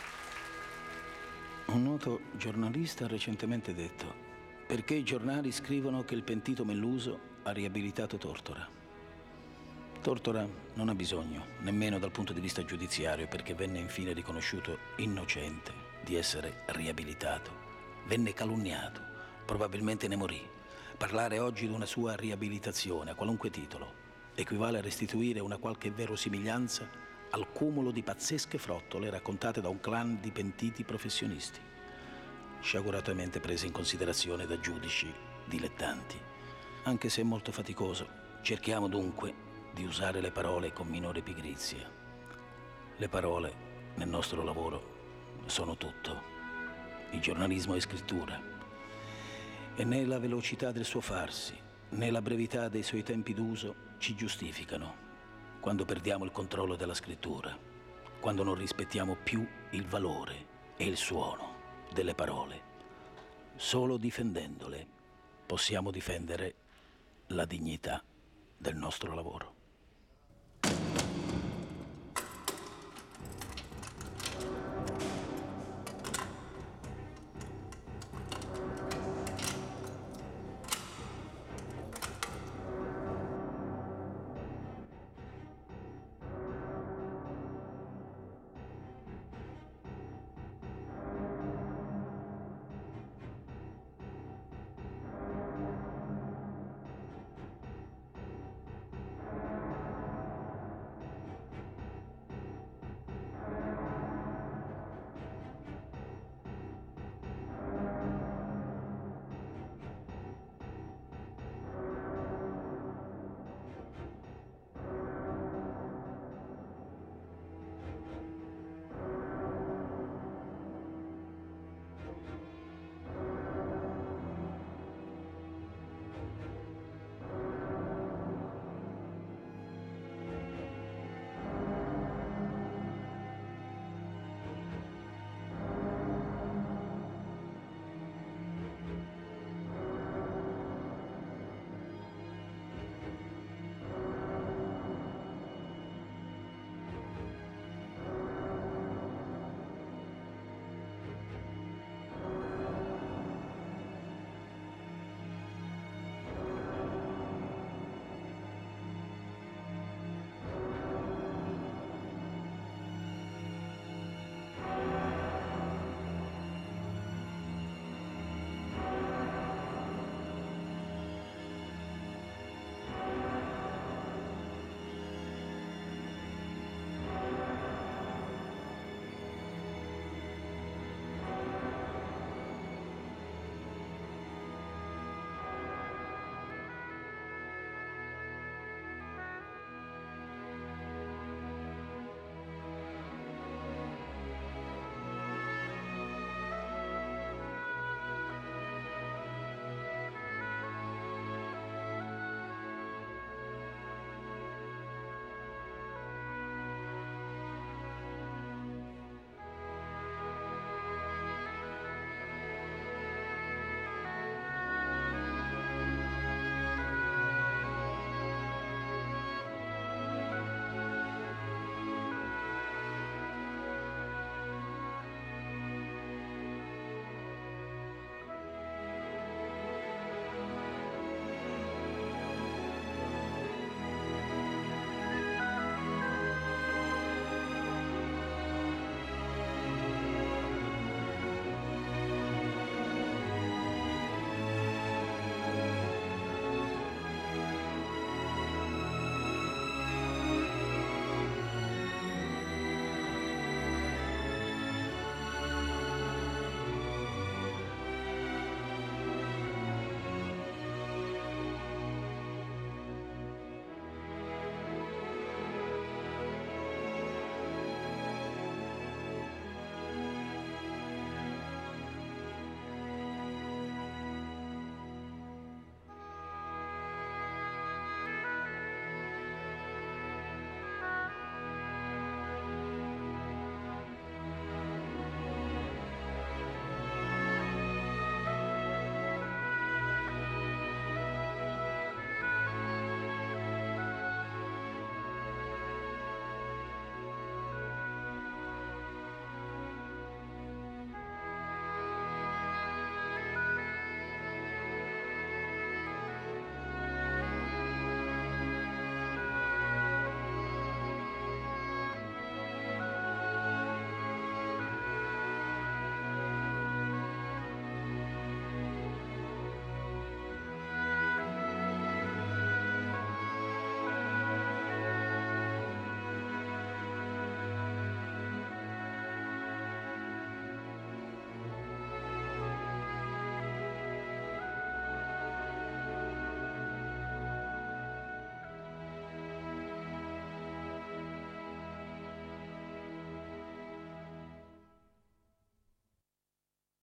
Un noto giornalista ha recentemente detto: perché i giornali scrivono che il pentito Melluso ha riabilitato Tortora? Tortora non ha bisogno, nemmeno dal punto di vista giudiziario, perché venne infine riconosciuto innocente di essere riabilitato. Venne calunniato, probabilmente ne morì. Parlare oggi di una sua riabilitazione, a qualunque titolo, equivale a restituire una qualche verosimiglianza al cumulo di pazzesche frottole raccontate da un clan di pentiti professionisti, sciaguratamente prese in considerazione da giudici dilettanti. Anche se è molto faticoso, cerchiamo dunque di usare le parole con minore pigrizia. Le parole nel nostro lavoro sono tutto. Il giornalismo è scrittura. E né la velocità del suo farsi, né la brevità dei suoi tempi d'uso ci giustificano quando perdiamo il controllo della scrittura, quando non rispettiamo più il valore e il suono delle parole. Solo difendendole possiamo difendere la dignità del nostro lavoro.